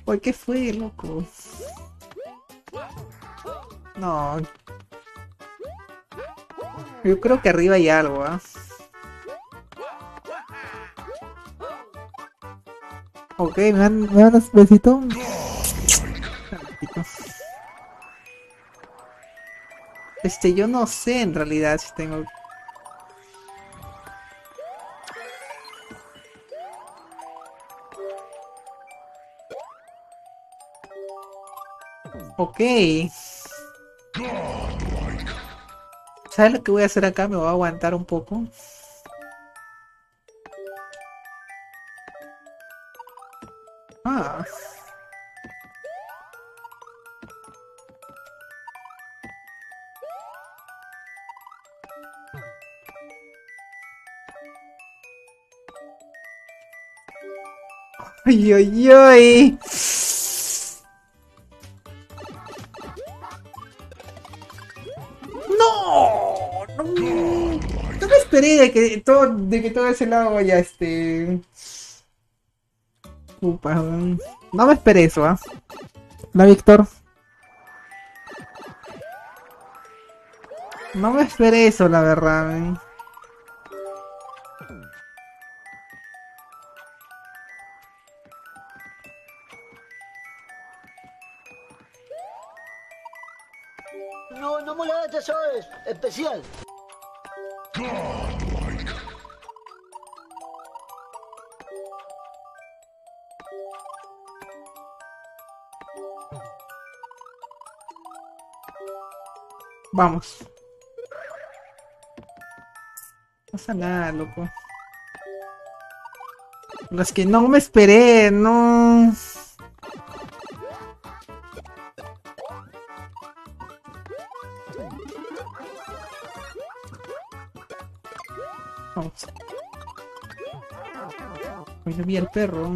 Oye, ¿qué fue, loco? No. Yo creo que arriba hay algo, ¿ah? Ok, ¿me dan, me dan un besito? Este, yo no sé en realidad si tengo... Ok. ¿Sabes lo que voy a hacer acá? Me voy a aguantar un poco. Ah. Ay, ay, ay. No, no, no me esperé de que todo, de que todo ese lado vaya este. Upa, no me esperé eso, ¿ah? ¿eh? La Víctor. No me esperé eso, la verdad, ¿eh? No, no me lo hagas, eso es especial. Vamos. No pasa nada, loco. Los que no me esperé, no. Vamos. Hoy no vi al perro.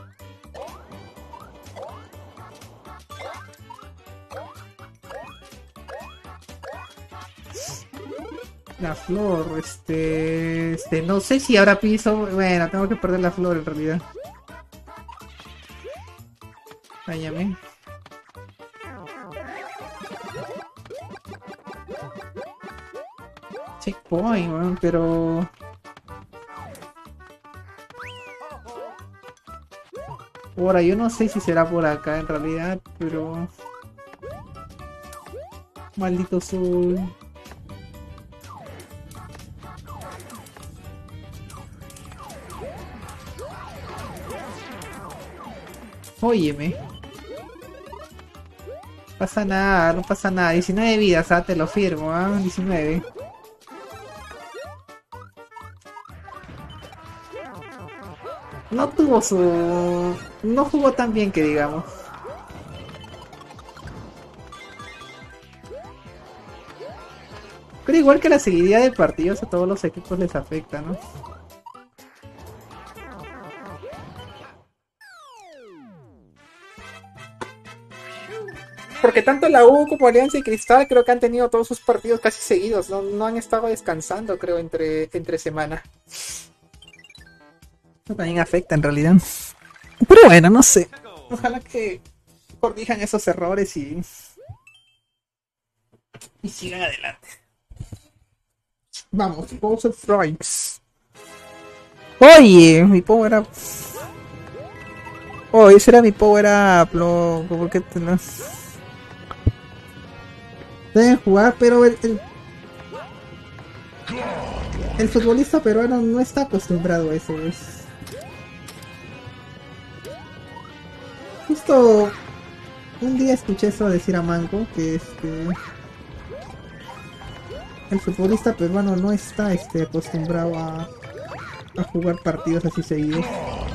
La flor, este, este, no sé si habrá piso. Bueno, tengo que perder la flor en realidad. Váyame. Checkpoint, bueno, pero... Ahora, yo no sé si será por acá en realidad, pero... Maldito sol. Óyeme. No pasa nada, no pasa nada. diecinueve vidas, ah, te lo firmo, ah, diecinueve. No tuvo su... No jugó tan bien que digamos. Pero igual que la seguidilla de partidos a todos los equipos les afecta, ¿no? Porque tanto la U como Alianza y Cristal creo que han tenido todos sus partidos casi seguidos, no, no han estado descansando, creo, entre, entre semana. Eso también afecta en realidad. Pero bueno, no sé. Ojalá que corrijan esos errores y... y sigan adelante. Vamos, Bowser Strikes. Oye, mi power up. Oh, ese era mi power up, loco. ¿Por qué te no? Deben jugar, pero el, el, el futbolista peruano no está acostumbrado a eso, ¿ves? Justo un día escuché eso decir a Manco, que este el futbolista peruano no está este acostumbrado a, a jugar partidos así seguidos.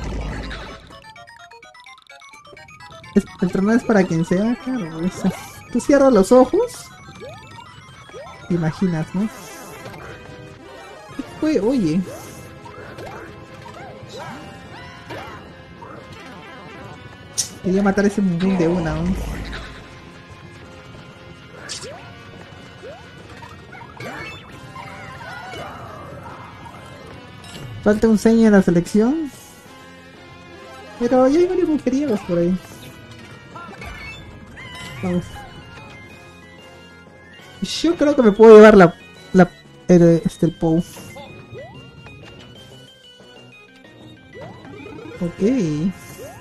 Es, el torneo es para quien sea, claro, ¿ves? Tú cierras los ojos. ¿Te imaginas, no? ¿Qué fue? Oye. Quería matar ese mundo de una, ¿no? Falta un seño en la selección. Pero ya hay varios mujeriegos por ahí. Vamos. Yo creo que me puedo llevar la... la el, este, el Pou. Ok.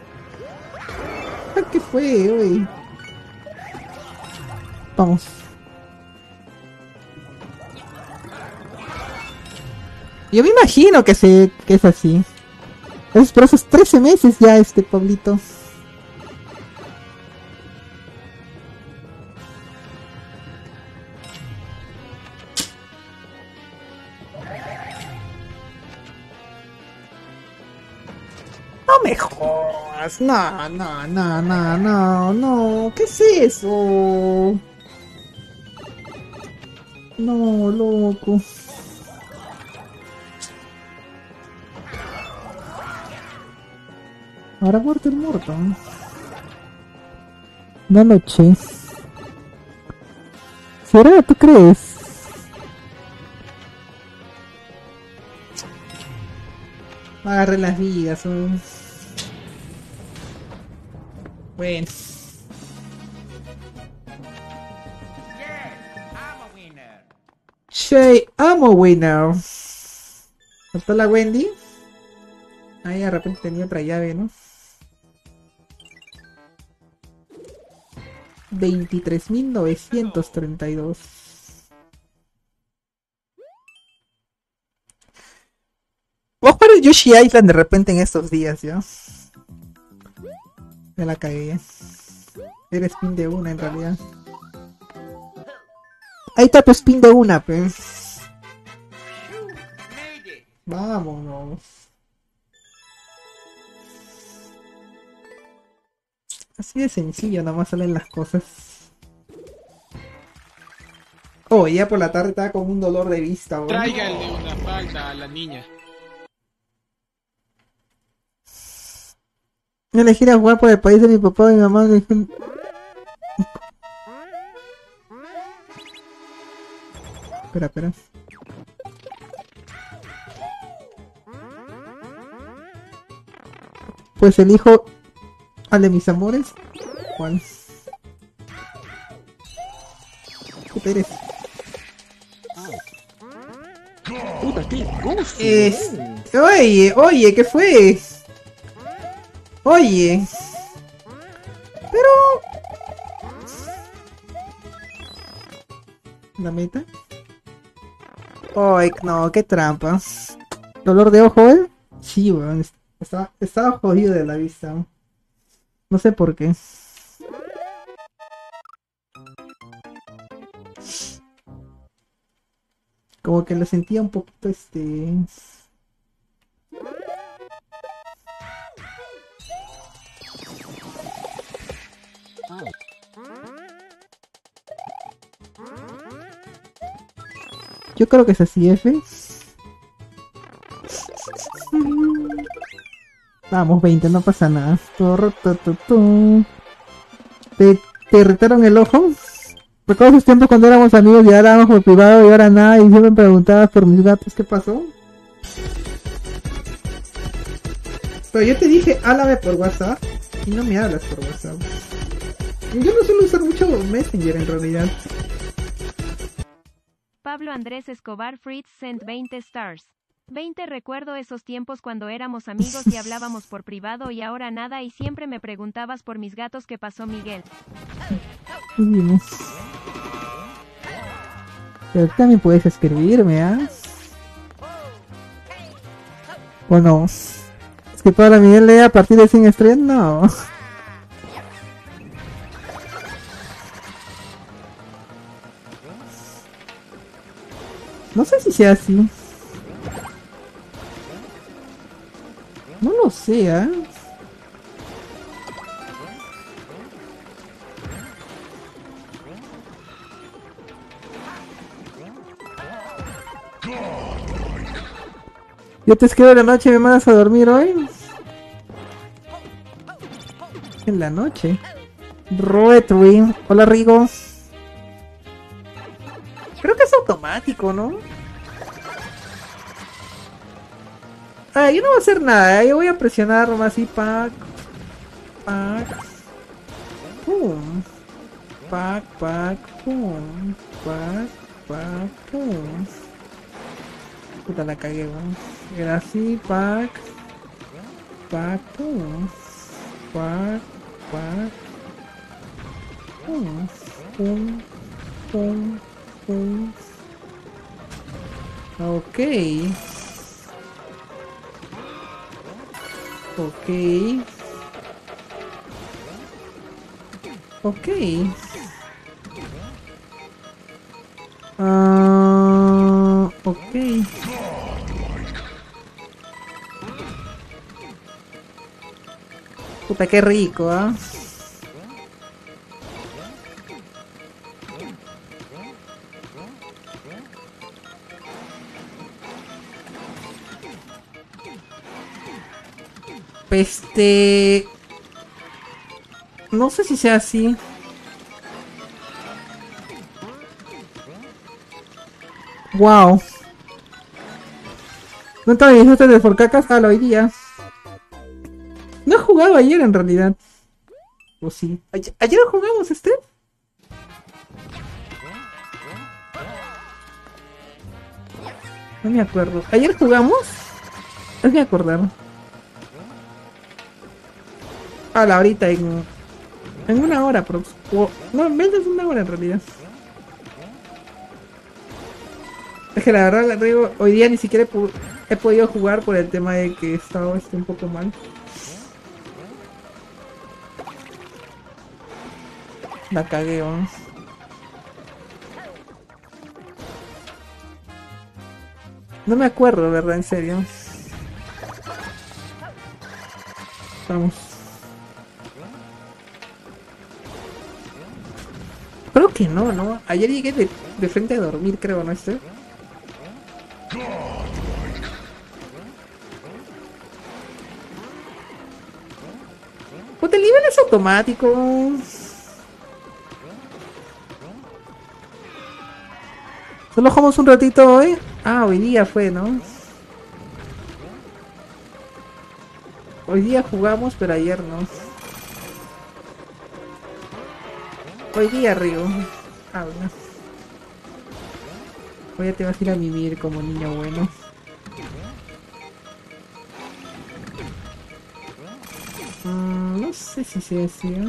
Ah, ¿qué fue, uy? Vamos. Yo me imagino que, se, que es así. Es por esos trece meses ya este Pablito. No me jodas, no, no, no, no, no, no, ¿qué es eso? No, loco. Ahora muerto el muerto. Una noche. ¿Será? ¿Tú crees? Agarré las vigas. Oh. Bueno. Che, I'm a winner. ¿Faltó la Wendy? Ahí de repente tenía otra llave, ¿no? veintitrés mil novecientos treinta y dos. Voy a jugar el Yoshi Island de repente en estos días, ¿ya? Me la cagué. Era spin de una en realidad. Ahí está tu spin de una, pues. Vámonos. Así de sencillo, nomás salen las cosas. Oh, ya por la tarde estaba con un dolor de vista, bro. Tráiganle una falda a la niña. Me elegí ir a jugar por el país de mi papá y mi mamá. Me dijo... Espera, espera. Pues elijo al de mis amores. ¿Cuál? ¿Qué eres? Puta, qué gozo. Es... Oye, oye, ¿qué fue? Oye. Pero... ¿La meta? Ay, no, qué trampa. ¿Dolor de ojo, eh? Sí, weón. Estaba, estaba jodido de la vista. No sé por qué. Como que lo sentía un poquito, este... Yo creo que es así, F. Vamos, veinte, no pasa nada. ¿Te, te retaron el ojo? Recuerdo esos tiempos cuando éramos amigos y ahora éramos por privado y ahora nada y siempre me preguntabas por mis gatos, ¿qué pasó? Pero yo te dije, háblame por WhatsApp y no me hablas por WhatsApp. Yo no suelo usar mucho Messenger en realidad. Pablo Andrés Escobar Fritz sent veinte stars. veinte Recuerdo esos tiempos cuando éramos amigos y hablábamos por privado y ahora nada y siempre me preguntabas por mis gatos. ¿Qué pasó, Miguel? Bien. Pero también puedes escribirme, ¿ah? ¿eh? ¿O no? Es que toda la Miguel lee a partir de cien estrellas, no. No sé si sea así. No lo sé, ¿eh? Yo te escribo en la noche y me mandas a dormir hoy. En la noche. Roetwin. Hola, Rigo. Creo que es automático, ¿no? Ah, yo no voy a hacer nada, ¿eh? Yo voy a presionar nomás así, pack, pack, pum. pac, pac, pum. Pac, pac, pum. Puta, la cagué, weón. Era así, pac. Pac, pum. Pac, pac. Pum. Pum. Pum. Pum. Ok. Ok. Ok. Ah, ok. Puta, qué rico, ¿ah? ¿eh? Este... No sé si sea así. Wow. No estaba bien este de Forcacas a hoy día. No he jugado ayer en realidad. ¿O sí? ¿Ayer, ¿ayer jugamos este? No me acuerdo. ¿Ayer jugamos? No me acordar. Ah, la ahorita en... En una hora, pero... O, no, menos de una hora en realidad. Es que la verdad, digo, hoy día ni siquiera he, he podido jugar por el tema de que estaba este, un poco mal. La cagué, ¿no? No me acuerdo, ¿verdad? En serio. Vamos. Creo que no, ¿no? Ayer llegué de, de frente a dormir, creo, ¿no? Este. Pues el nivel es automático. Solo jugamos un ratito hoy. Ah, hoy día fue, ¿no? Hoy día jugamos, pero ayer no. Hoy día, Río. Ah, bueno. Hoy ya te vas a ir a vivir como niño bueno. Mm, no sé si se decía.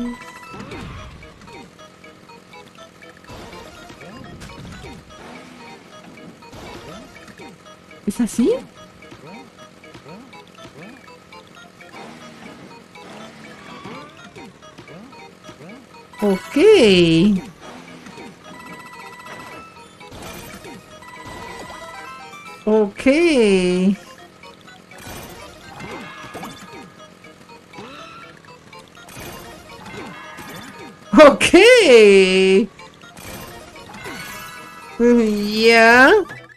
¿Es así? Ok. Ok. Ok. Ya.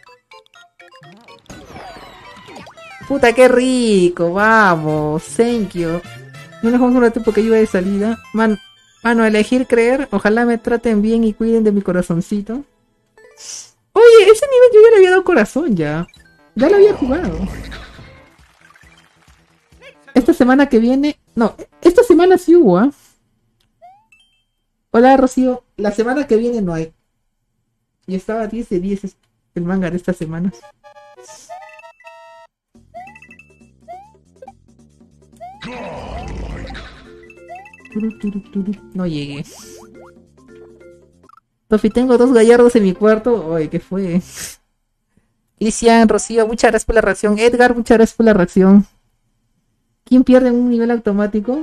Puta, qué rico. Vamos. Thank you. No nos vamos un rato porque yo iba de salida. Man, mano, elegir creer. Ojalá me traten bien y cuiden de mi corazoncito. Oye, ese nivel yo ya le había dado corazón ya. Ya lo había jugado. Esta semana que viene... No, esta semana sí hubo, ¿ah? ¿eh? Hola, Rocío. La semana que viene no hay. Y estaba diez de diez el manga de esta semana. No llegué. Tofi, tengo dos gallardos en mi cuarto. Oye, ¿qué fue? Cristian, Rocío, muchas gracias por la reacción. Edgar, muchas gracias por la reacción. ¿Quién pierde en un nivel automático?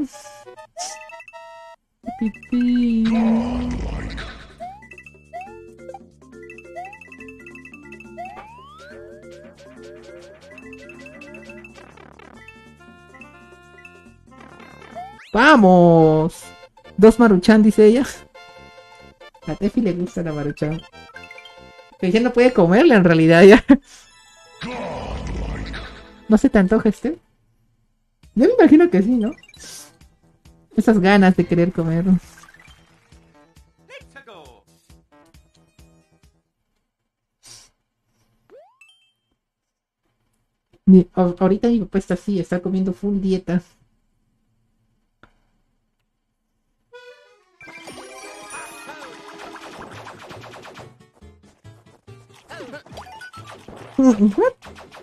Pipí. ¡Vamos! Dos Maruchan, dice ella. A Tefi le gusta la Maruchan. Pero ya no puede comerla en realidad ya. ¿No se te antoja este? Yo me imagino que sí, ¿no? Esas ganas de querer comer. Mi, a, ahorita mi papá está así, está comiendo full dieta. ¿What?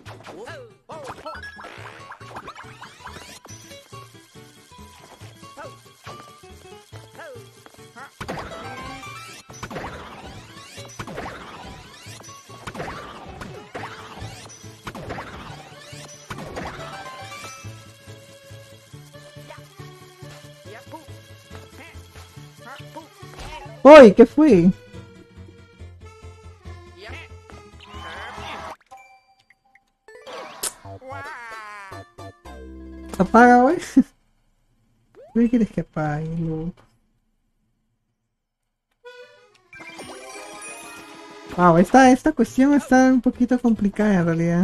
¡Uy! ¿Qué fue? Apaga, güey. ¿Qué quieres que apague, loco? Wow, esta, esta cuestión está un poquito complicada en realidad.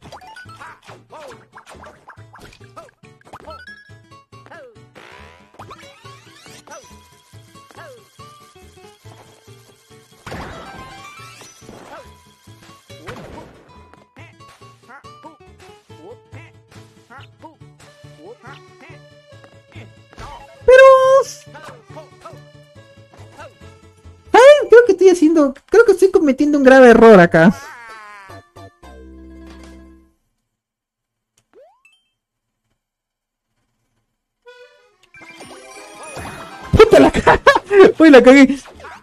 Creo que estoy haciendo, creo que estoy cometiendo un grave error acá. ¡Puta la cara! ¡Uy, la cagué!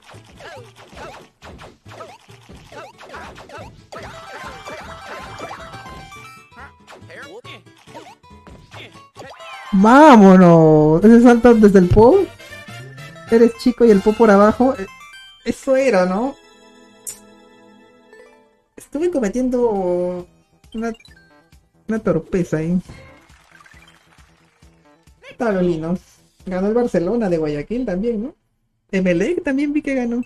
¡Vámonos! Ese salto desde el po. Eres chico y el po por abajo. Eso era, ¿no? Estuve cometiendo una, una torpeza ahí. Está lindo. Ganó el Barcelona de Guayaquil también, ¿no? Emelec también vi que ganó.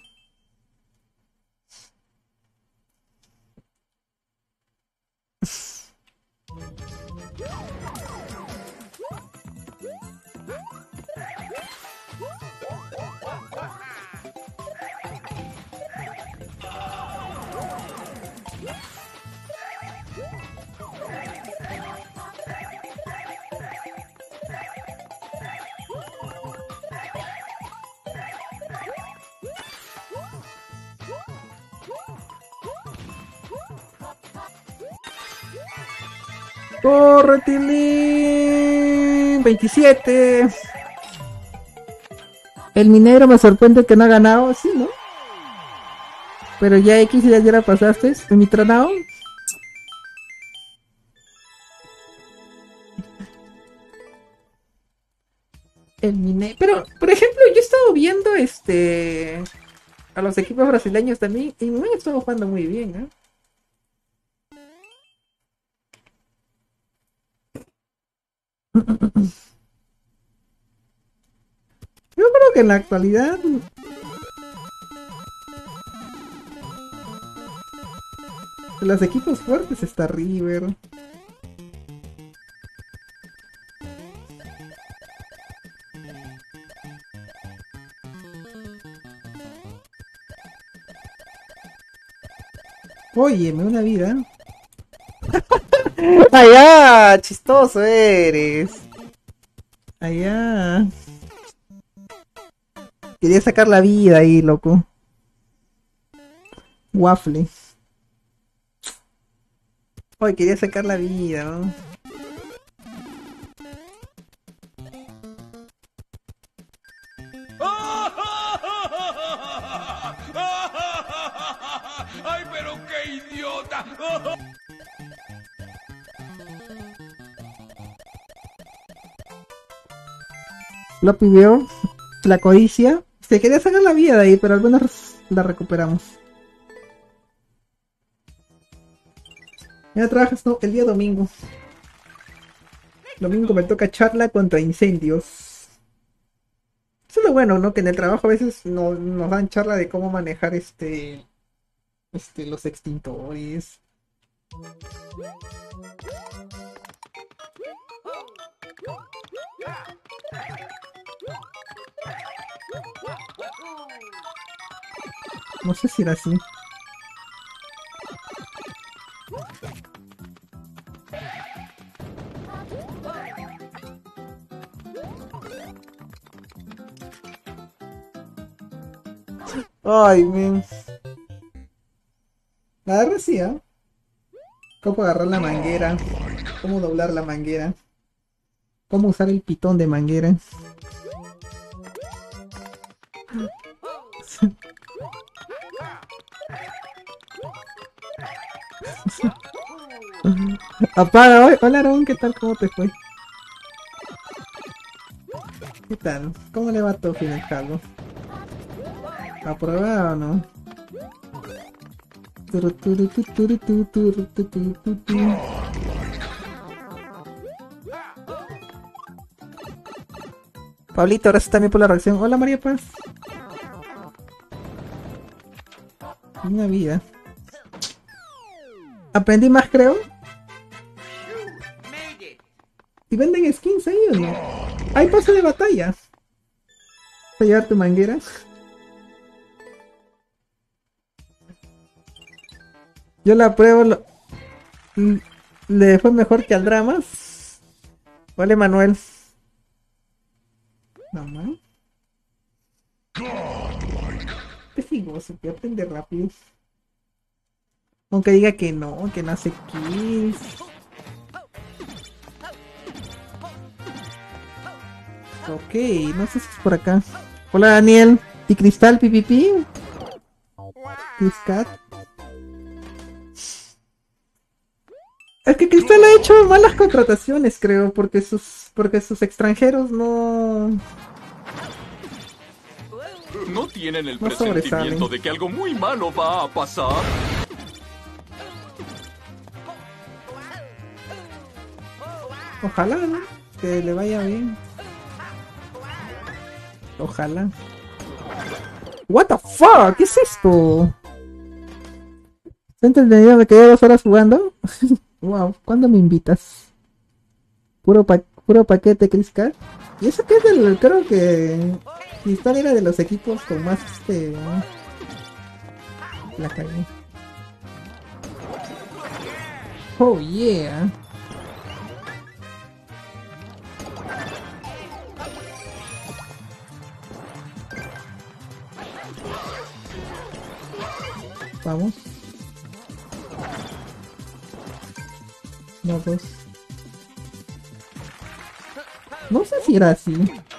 ¡Corre, Tilín! veintisiete. El minero me sorprende que no ha ganado, sí, ¿no? Pero ya X ya, ya la pasaste, el mitronado. El minero. Pero, por ejemplo, yo he estado viendo este a los equipos brasileños también y me han estado jugando muy bien, ¿eh? Yo creo que en la actualidad de los equipos fuertes está River. Óyeme, una vida. Allá, chistoso eres. Allá. Quería sacar la vida ahí, loco. Waffle. Hoy quería sacar la vida, ¿no? ¡Ay, pero qué idiota! Floppy Bear, la codicia. Se quería sacar la vida de ahí, pero al menos la recuperamos. Ya trabajas, no, el día domingo. Domingo me toca charla contra incendios. Eso es lo bueno, ¿no? Que en el trabajo a veces no, nos dan charla de cómo manejar este, este, los extintores. No sé si era así. Ay, men. La agarré sí, ¿eh? ¿Cómo agarrar la manguera? ¿Cómo doblar la manguera? ¿Cómo usar el pitón de manguera? Apaga hoy. Hola Aaron, ¿qué tal? ¿Cómo te fue? ¿Qué tal? ¿Cómo le va todo fin el calvo? ¿Aprobado o no? Turu, turu, tu, turu, tu, turu, tu, tu, tu, tu. Pablito, gracias también por la reacción. Hola María Paz. Una vida. Aprendí más, creo. ¿Y venden skins ahí o no? Hay pase de batalla. ¿Vas a llevar tu manguera? Yo la pruebo. Lo... Le fue mejor que al Dramas. Vale, Manuel. No más. Qué figoso, que aprende rápido. Aunque diga que no, que no hace kills. Ok, no sé si es por acá. Hola Daniel. ¿Y Cristal pipipi? Criscat. Es que Cristal ha hecho malas contrataciones, creo, porque sus porque sus extranjeros no ¿No tienen el no presentimiento sobresalen. de que algo muy malo va a pasar? Ojalá, ¿no? Que le vaya bien. Ojalá. What the fuck? ¿Qué es esto? ¿Se ha entendido? Me quedé dos horas jugando. Wow, ¿cuándo me invitas? Puro pa puro paquete Criscat. Y eso que es del, creo que Cristal era de los equipos con más este ¿no? La cagué. Oh yeah. Vamos. No, pues. No sé si era así.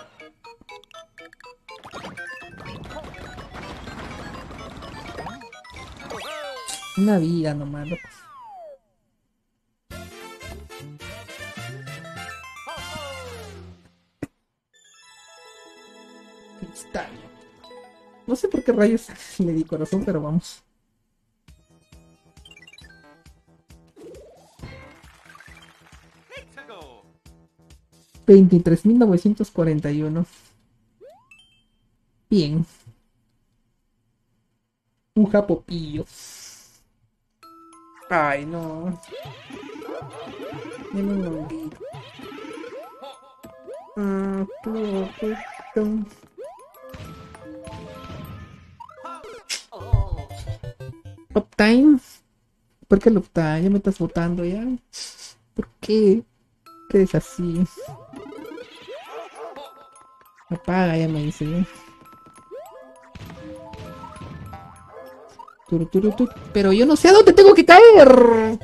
Una vida nomás, loco. Cristal. No sé por qué rayos le di corazón, pero vamos. veintitrés mil novecientos cuarenta y uno. Bien. Un japopillo. Ay, no. Deme un honguito. Ah, poquito. Uptime. ¿Por qué el uptime? Ya me estás votando ya. ¿Por qué? ¿Qué es así? Apaga, ya me dice. ¿eh? Turu, turu, turu. Pero yo no sé a dónde tengo que caer.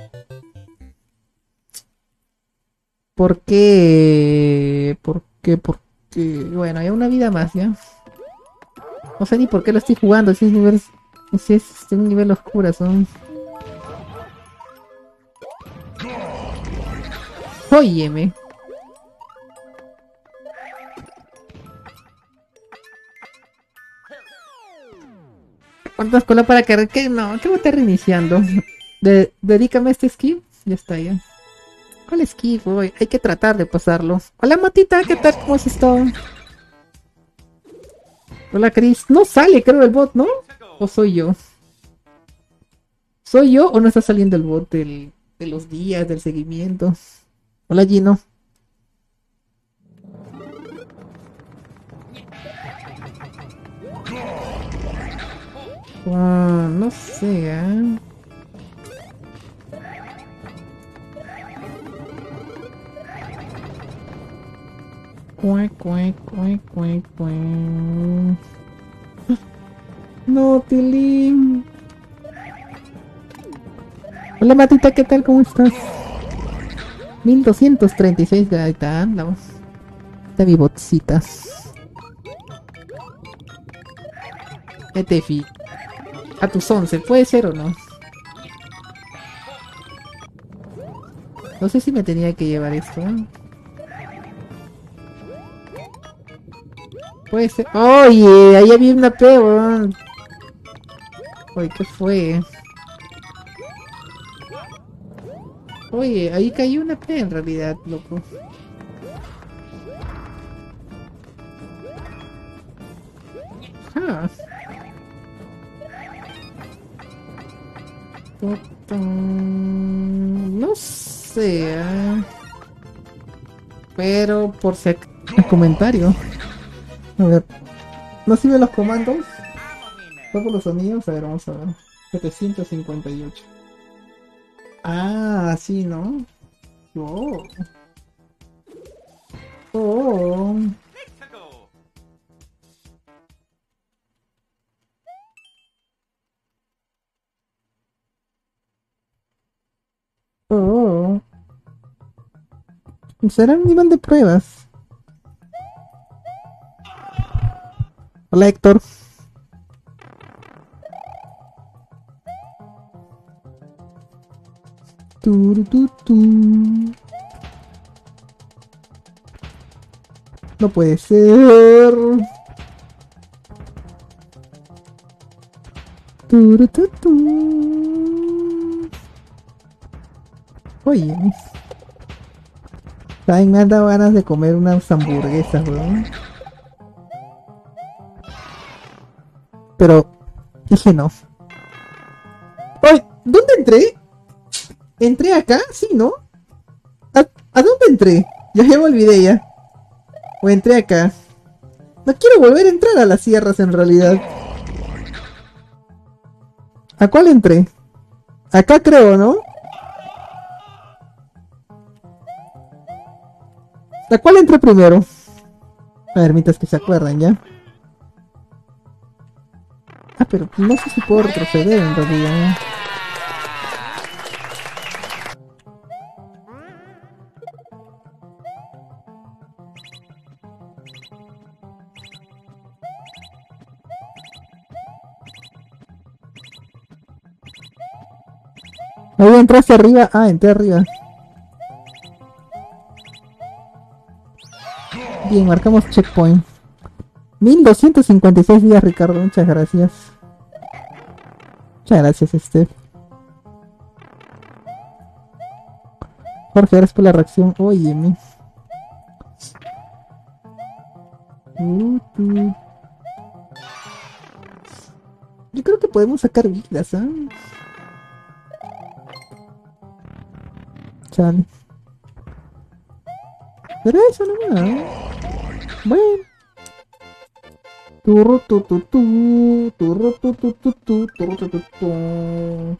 ¿Por qué? ¿Por qué? ¿Por qué? Bueno, hay una vida más, ¿ya? No sé ni por qué lo estoy jugando. Si es nivel... Si es un nivel oscuro, son... Óyeme. ¿Cuántas colas para cargar? ¿Qué? No, ¿qué voy a estar reiniciando? De, dedícame a este skip. Ya está, ya. ¿Cuál skip? Voy? Hay que tratar de pasarlo. Hola, Matita, ¿qué tal? ¿Cómo has estado? Hola, Chris. No sale, creo, el bot, ¿no? ¿O soy yo? ¿Soy yo o no está saliendo el bot del, de los días, del seguimiento? Hola, Gino. Wow, no sé, ¿eh? Cue, cue, cue, cue, cue. No, Tilly. Hola Matita, ¿qué tal? ¿Cómo estás? mil doscientos treinta y seis de ahí está, andamos. Está mi botcita. Etefi. A tus once, ¿puede ser o no? No sé si me tenía que llevar esto, ¿eh? Puede ser. Oye, ahí había una P, weón. Oye, ¿qué fue? Oye, ahí cayó una P en realidad, loco. Ah. No sé. ¿Eh? Pero por si ac- comentario. A ver. ¿No sirven los comandos? ¿Fue por los sonidos? A ver, vamos a ver. setecientos cincuenta y ocho. Ah, sí, ¿no? Oh. Oh. Oh. ¿Será un nivel de pruebas? Hola, Héctor. Turu, tu, tu. No puede ser. Turu, tu, tu. Oye. Ay, me han dado ganas de comer unas hamburguesas, weón. Pero dije no. Oye, ¿dónde entré? ¿Entré acá? Sí, ¿no? ¿A, ¿a dónde entré? Ya, ya me olvidé ya. O entré acá. No quiero volver a entrar a las sierras en realidad. ¿A cuál entré? Acá creo, ¿no? ¿A cuál entré primero? A ver, mientras que se acuerdan ya. Ah, pero no sé si puedo retroceder en realidad. Ahí entraste arriba. Ah, entré arriba. Bien, marcamos checkpoint. mil doscientos cincuenta y seis días, Ricardo. Muchas gracias. Muchas gracias, Steph. Jorge, gracias por la reacción. Óyeme. Uh, uh. Yo creo que podemos sacar vidas, ¿ah? ¿eh? Chale. Pero eso no me da. Bueno. Turru tu tu tu. Turru tu tu tu tu. Turru tu tu tu.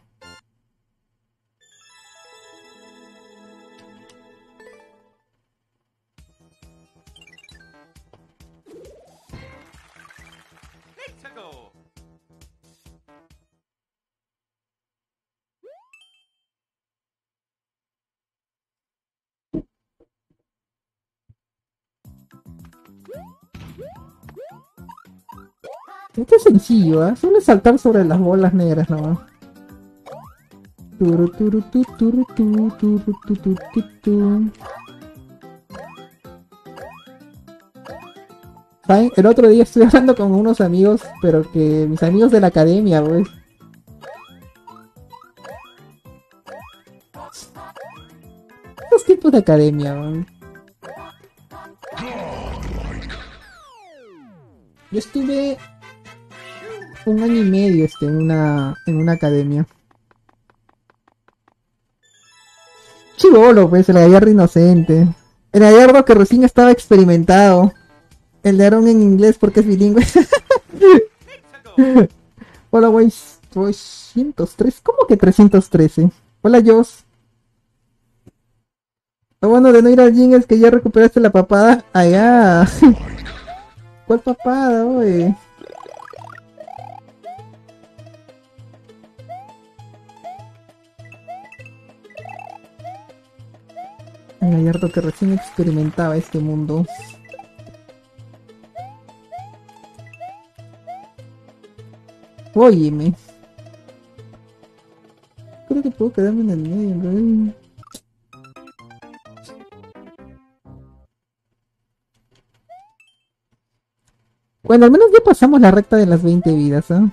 Esto es sencillo, ¿eh? Solo es saltar sobre las bolas negras nomás. Turu, turu, tu, turu, tu, turu, tu, tu, tu, tu. ¿Saben? El otro día estuve hablando con unos amigos, pero que mis amigos de la academia, pues. Estos tipos de academia, man. Yo estuve un año y medio este, en una en una academia. Chibolo, pues, el gallardo inocente. El gallardo que recién estaba experimentado. El de Aaron en inglés porque es bilingüe. Hola, güey. trescientos tres. ¿Cómo que trescientos trece? Hola, Joss. Lo bueno de no ir al gym es que ya recuperaste la papada. Allá. ¿Cuál papada, güey? El gallardo que recién experimentaba este mundo. Óyeme. Creo que puedo quedarme en el medio, ¿no? Bueno, al menos ya pasamos la recta de las veinte vidas, ¿ah? ¿eh?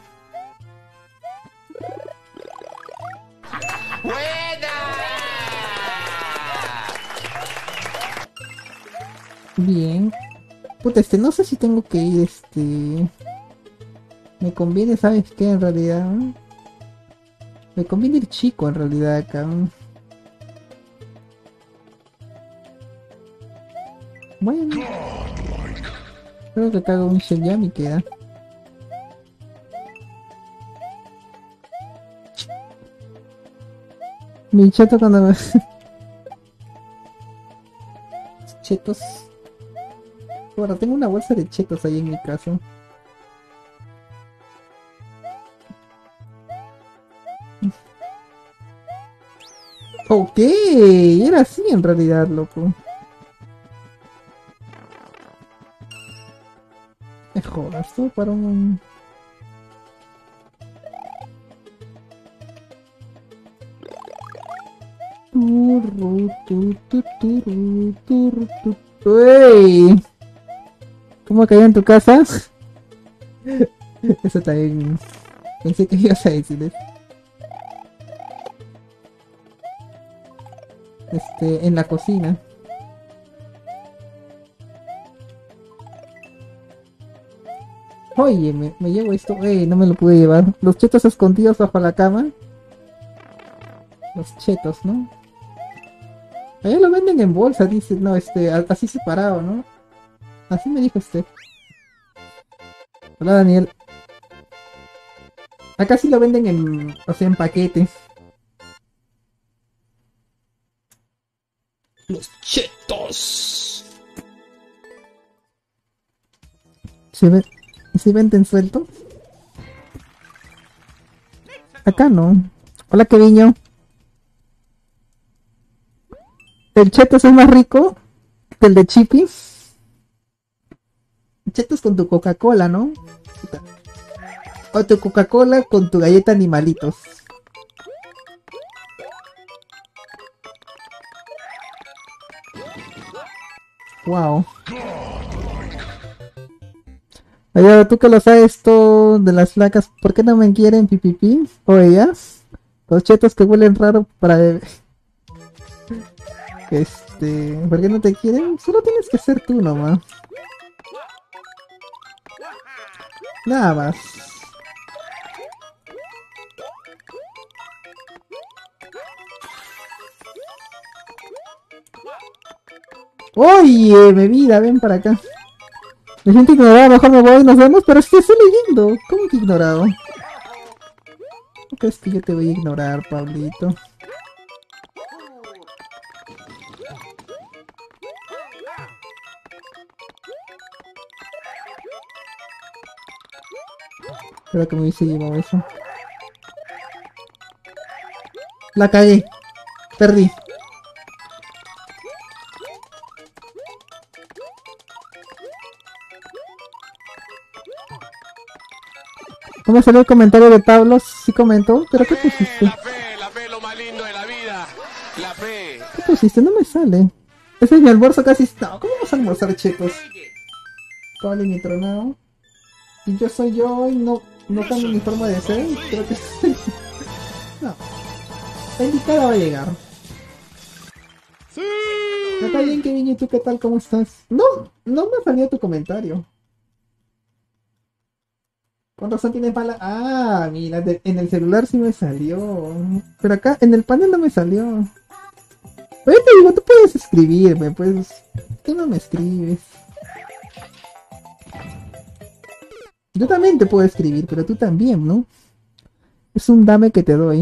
Bien. Puta, este, no sé si tengo que ir, este... Me conviene, ¿sabes qué? En realidad... Me conviene ir chico, en realidad, acá. Bueno. Creo que acá hago un shell ya me queda. Mi chato cuando me... Chetos. Bueno, tengo una bolsa de chetos ahí en mi casa. Ok, era así en realidad, loco. Me jodas, todo para un... Turru, tu, tu, turru, turru, tu, tu. ¡Ey! ¿Cómo cayó en tu casa? Eso también... Pensé que ibas a decirles. Este, en la cocina. Oye, me, me llevo esto. Ey, no me lo pude llevar. Los chetos escondidos bajo la cama. Los chetos, ¿no? Allá lo venden en bolsa, dice. No, este, así separado, ¿no? Así me dijo usted. Hola, Daniel. Acá sí lo venden en, o sea, en paquetes. Los chetos. ¿Se ve? ¿Se venden suelto? Acá no. Hola, Keviño. ¿El chetos es más rico que el de Chippy? Chetos con tu Coca-Cola, ¿no? O tu Coca-Cola con tu galleta animalitos. Wow. Oye, tú que lo sabes todo de las flacas, ¿por qué no me quieren pipipi? ¿O ellas? Los chetos que huelen raro para beber. Este... ¿Por qué no te quieren? Solo tienes que ser tú nomás. Nada más. Oye, mi vida, ven para acá. Me siento ignorado, mejor me voy, nos vemos, pero es que estoy leyendo. ¿Cómo que ignorado? ¿No crees que yo te voy a ignorar, Pablito? Espera que me hubiese llevado eso. La cagué. Perdí. No me salió el comentario de Pablo, sí comentó, pero ¿qué pusiste? La fe, la fe, lo más lindo de la vida. La fe. ¿Qué pusiste? No me sale. Ese es mi almuerzo casi... No, ¿cómo vas a almorzar, chetos? Pablo y mi tronado. Y yo soy yo y no, no cambio mi forma de ser. Creo que... No. La indicada va a llegar. Está bien, Kevin, ¿y tú qué tal? ¿Cómo estás? No, no me salió tu comentario. Con razón tienes mala... Ah, mira, de, en el celular sí me salió. Pero acá, en el panel no me salió. Oye, te digo, tú puedes escribirme, pues... ¿Qué no me escribes? Yo también te puedo escribir, pero tú también, ¿no? Es un dame que te doy.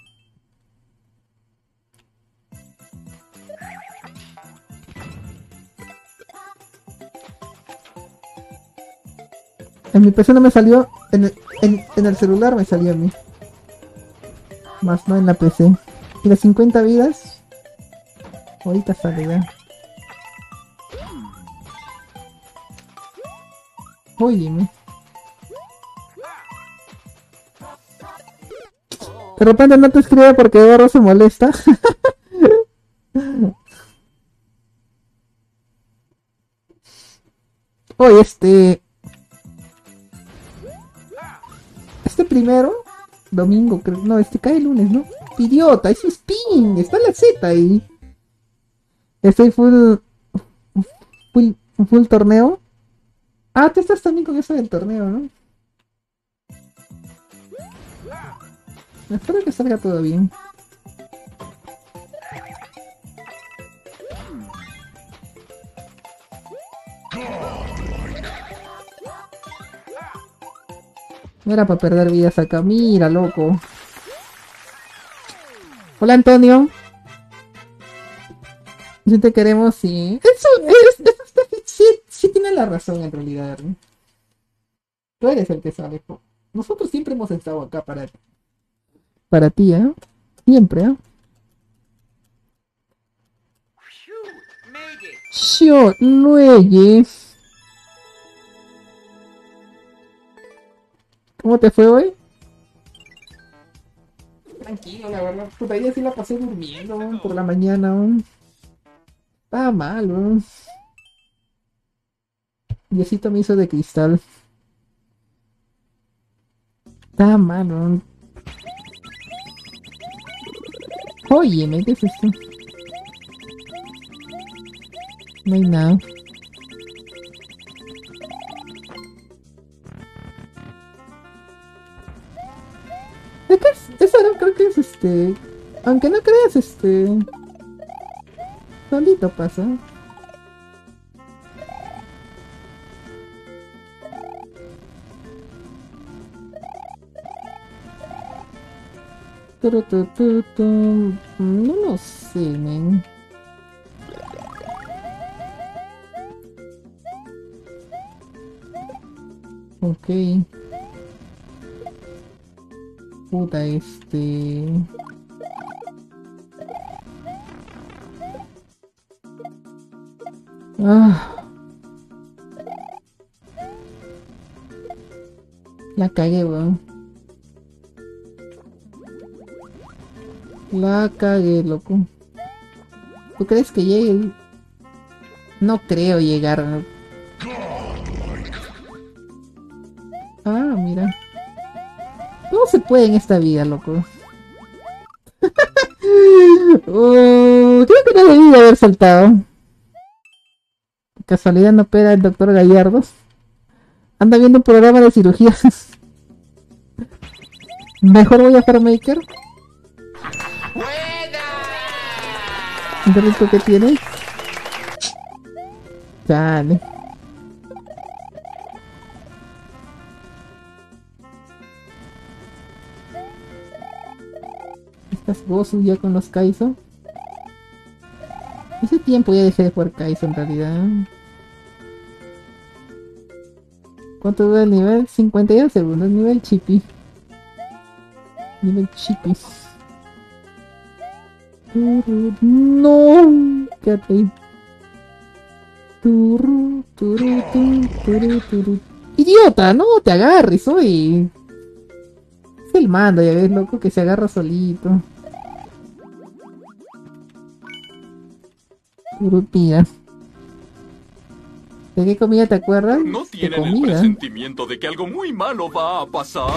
En mi P C no me salió, en el, en, en el celular me salió a mí. Más no en la P C. ¿Y las cincuenta vidas? Ahorita sale, ya. Óyeme. De repente no te escribe porque Eduardo se molesta. Oye, este... Este primero... Domingo, creo... No, este cae el lunes, ¿no? Idiota, es spin. Está la Z ahí. Estoy full... Full, full torneo. Ah, tú estás también con eso del torneo, ¿no? Espero que salga todo bien. No era para perder vidas acá. Mira, loco. Hola, Antonio. Si te queremos, sí. Eso, es, es, es, sí, sí tiene la razón en realidad, ¿no? Tú eres el que sabe. Nosotros siempre hemos estado acá para para ti, ¿eh? Siempre, ¿eh? Yo, nueve. ¿Cómo te fue hoy? Tranquilo, la verdad. Puta, ayer sí la pasé durmiendo por la mañana. ¿no? Estaba mal, ¿no? Diosito me hizo de cristal. Estaba mal, ¿no? Óyeme, ¿qué es esto? No hay nada. ¿De qué es? Eso no creo que es este... Aunque no creas, este... Solito pasa. Turu, tu, tu, tu. No lo sé, men. Ok. Puta, este... Ah. La cagué, weón. La cagué, loco. ¿Tú crees que llegue? No creo llegar. Ah, mira. ¿Cómo se puede en esta vida, loco? Oh, creo que no debí haber saltado. Casualidad no opera el doctor Gallardo. Anda viendo un programa de cirugías. Mejor voy a Farmaker. ¿Qué rico que tiene? Dale. ¿Estás Gozu ya con los Kaizo? Hace tiempo ya dejé de jugar Kaizo en realidad. ¿Cuánto dura el nivel? cincuenta y dos segundos, nivel chippy. Nivel chippy. No, quédate ahí. Turu, turu, turu, turu, turu. Idiota, no te agarres hoy. Es el mando, ya ves, loco, que se agarra solito. Turupía. ¿De qué comida te acuerdas? ¿No ¿De tienen el comida? presentimiento de que algo muy malo va a pasar?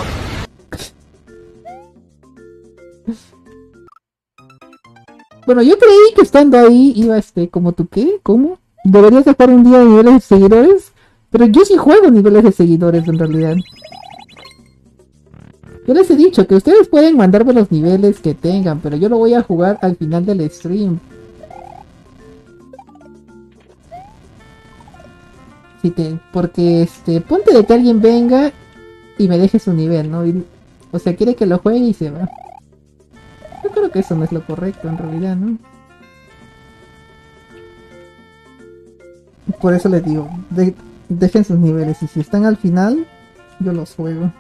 Bueno, yo creí que estando ahí iba este, como tú qué, ¿cómo? Deberías dejar un día de niveles de seguidores, pero yo sí juego niveles de seguidores en realidad. Yo les he dicho que ustedes pueden mandarme los niveles que tengan, pero yo lo voy a jugar al final del stream. Si te, porque este, ponte de que alguien venga y me deje su nivel, ¿no? Y, o sea, quiere que lo juegue y se va. Yo creo que eso no es lo correcto en realidad, ¿no? Por eso les digo, de, dejen sus niveles y si están al final, yo los juego.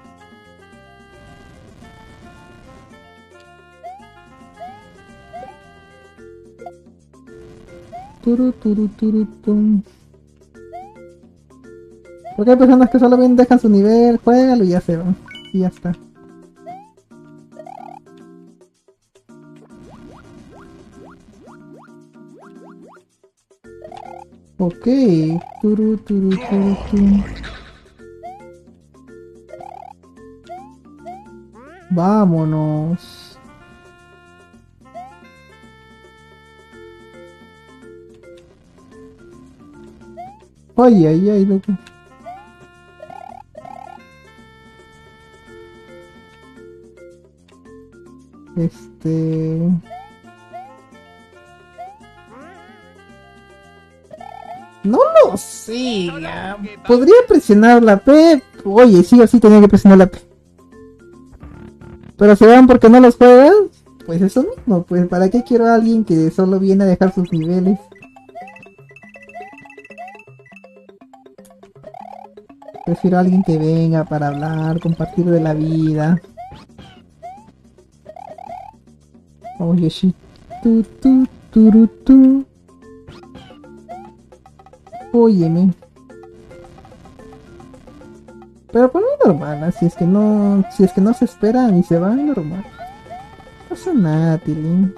Turu, turu, turu, tum. Porque hay personas que solo bien dejan su nivel, juegan y ya se van. Y ya está. Ok. Turu, turu, turu, tum. Vámonos. Ay, ay, ay, loco. Este... No lo sé. Podría presionar la P. Oye, sí o sí tenía que presionar la P. Pero se van porque no los juegas. Pues eso mismo. Pues ¿para qué quiero a alguien que solo viene a dejar sus niveles? Prefiero a alguien que venga para hablar, compartir de la vida. Oye, sí. Tu, tu, tu, tu. Óyeme. Pero por mí normal, ¿eh? Si es que no, si es que no se esperan y se van, normal. No pasa nada, Tilín.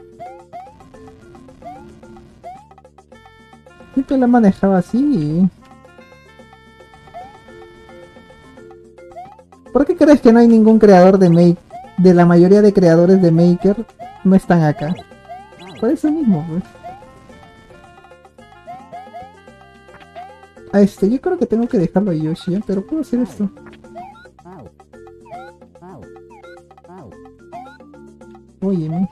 Siempre la manejaba así. ¿Por qué crees que no hay ningún creador de Make? De la mayoría de creadores de Maker no están acá. Por eso mismo, pues. A este, yo creo que tengo que dejarlo a Yoshi, ¿eh? Pero puedo hacer esto. Óyeme.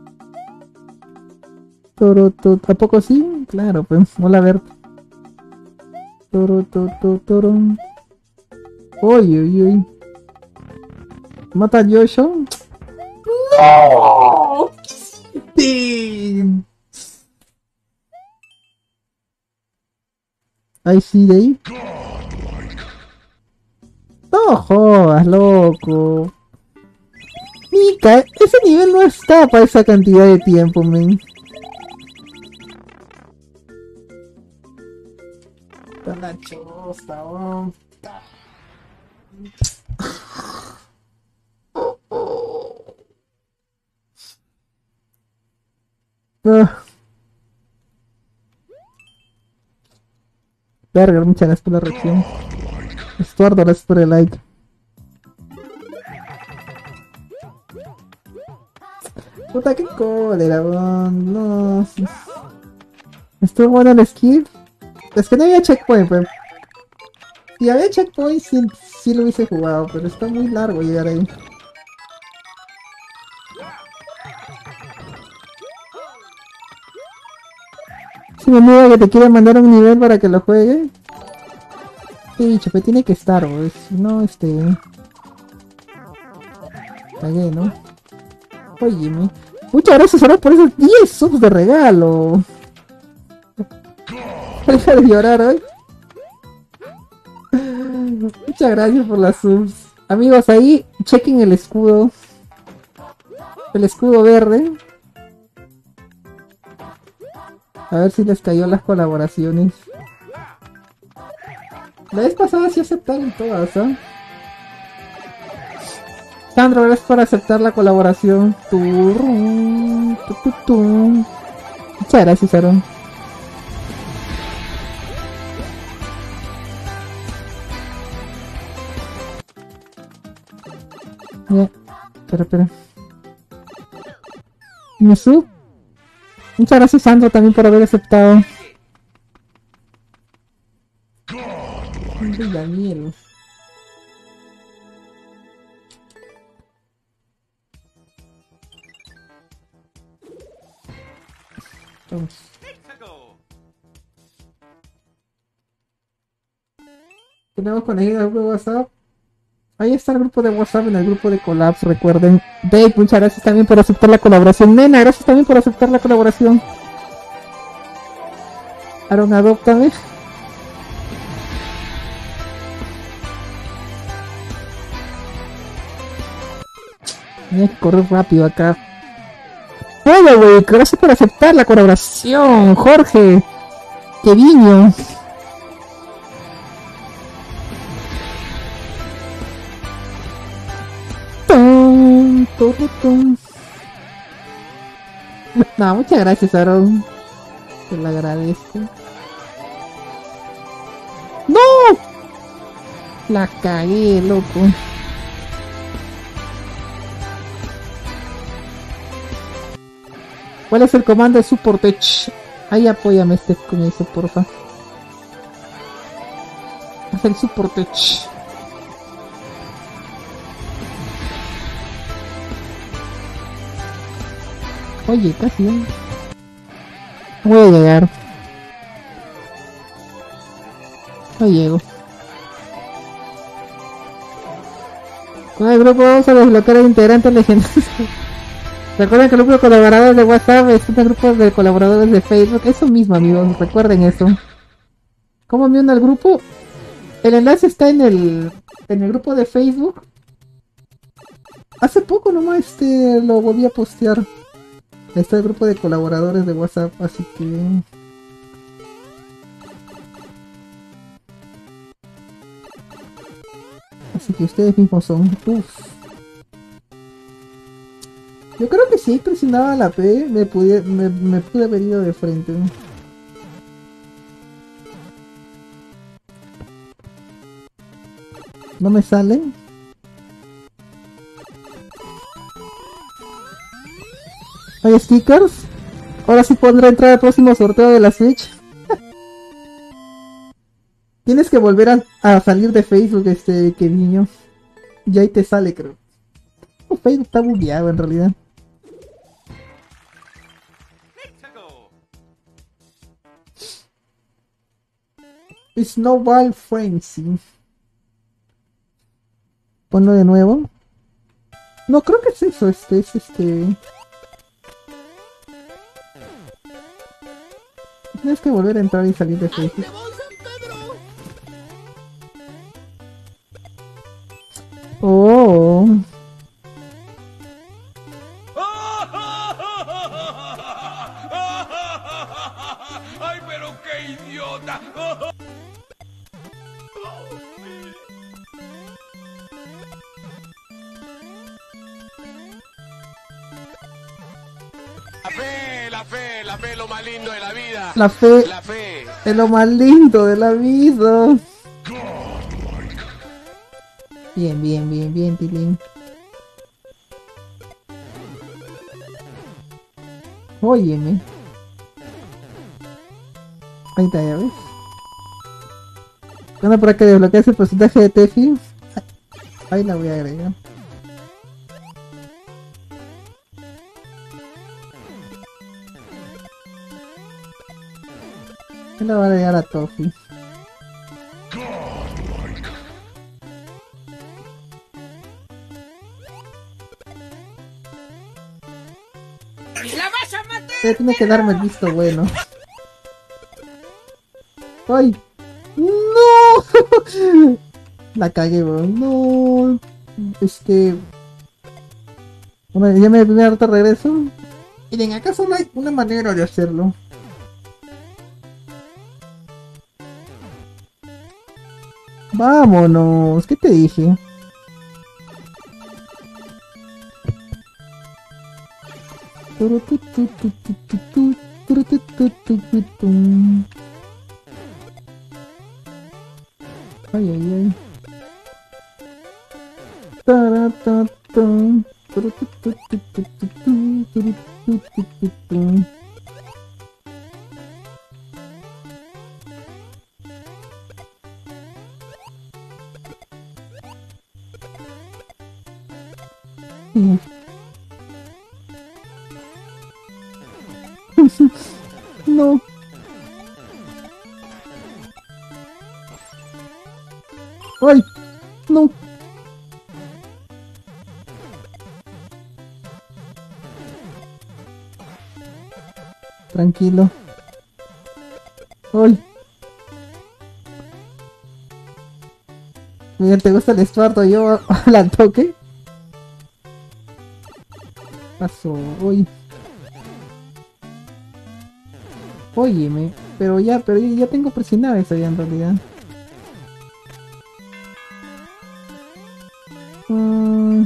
Toro, to, ¿a poco sí? Claro, pues. Hola, Bert. Toro, to, to, toro. Oye, oye, oye. ¿Mata a Yoshi? ¡No! ¿Qué? Ay, sí, de ahí. No jodas, loco. Mika, ese nivel no está para esa cantidad de tiempo, men. Está la chosta, oh. Ah. Verga, muchas gracias por la reacción. Estuardo, gracias por el like. Puta, qué cólera, weón. No. Estuvo bueno el skill. Es que no había checkpoint, pero... Si había checkpoint, sí, sí lo hubiese jugado, pero está muy largo llegar ahí. Si mi amiga que te quiere mandar un nivel para que lo juegue. Qué dicho, pues tiene que estar, pues. Si no, este... Cagué, ¿no? Óyeme. Muchas gracias ahora por esos diez subs de regalo. Deja de llorar hoy. Muchas gracias por las subs. Amigos, ahí chequen el escudo. El escudo verde. A ver si les cayó las colaboraciones. La vez pasada sí aceptaron todas, ¿eh? Sandro, gracias por aceptar la colaboración. Turrum, tu, tu, tu. Muchas gracias, Aaron. Ya, espera, espera. Mi sub. Muchas gracias, Sandro, también por haber aceptado. Ay, Daniel. Vamos. Tenemos conseguido el grupo de WhatsApp. Ahí está el grupo de WhatsApp en el grupo de Collabs, recuerden. Dave, muchas gracias también por aceptar la colaboración. Nena, gracias también por aceptar la colaboración. Aaron, adóptame. Voy a correr rápido acá. Bueno, güey, gracias por aceptar la colaboración, Jorge. Keviño. Tum, tum, tum. No, muchas gracias, Aaron. Te lo agradezco. ¡No! La cagué, loco. ¿Cuál es el comando de Support? Ahí apóyame este con eso, porfa. Es el Support. Oye, casi. ¿eh? Voy a llegar. No llego. Con el grupo vamos a desbloquear a integrantes legendarios. Recuerden que el grupo de colaboradores de WhatsApp es un grupo de colaboradores de Facebook. Eso mismo, amigos. Recuerden eso. ¿Cómo me uno al grupo? El enlace está en el en el grupo de Facebook. Hace poco nomás este lo volví a postear. Está el grupo de colaboradores de WhatsApp, así que... Así que ustedes mismos son. Uf. Yo creo que si presionaba la P, me pude, me, me pude haber ido de frente. ¿No me salen? ¿Hay stickers? Ahora sí podrá entrar al próximo sorteo de la Switch. Tienes que volver a, a salir de Facebook, este, que niño. Y ahí te sale, creo. Oh, Facebook está bugueado en realidad. Snowball Frenzy. Ponlo de nuevo. No, creo que es eso, este, es este... Tienes que volver a entrar y salir de Facebook. Oh. ¡Ay, pero qué idiota! La fe, la fe, la fe es lo más lindo de la vida. La fe, La fe. es lo más lindo de la vida. Bien, bien, bien, bien, Tilín. Óyeme. Ahí está, ya ves. Anda por acá, desbloqueas el porcentaje de Tefi. Ahí la voy a agregar. Ahí la voy a agregar a Tofi. ¡La vas a matar! Usted tiene que darme el visto bueno. ¡Ay! ¡No! La cagué, bro. No. Este... Bueno, ya me primer harto regreso. Miren, ¿acaso no hay una manera de hacerlo? Vámonos. ¿Qué te dije? Ay, ay, ay. No. Ay, no. Tranquilo. Ay. Miguel, ¿te gusta el Estuardo? Yo la toque. Pasó. Uy. Óyeme. Pero ya, pero ya tengo presionado eso ya en realidad. Mm.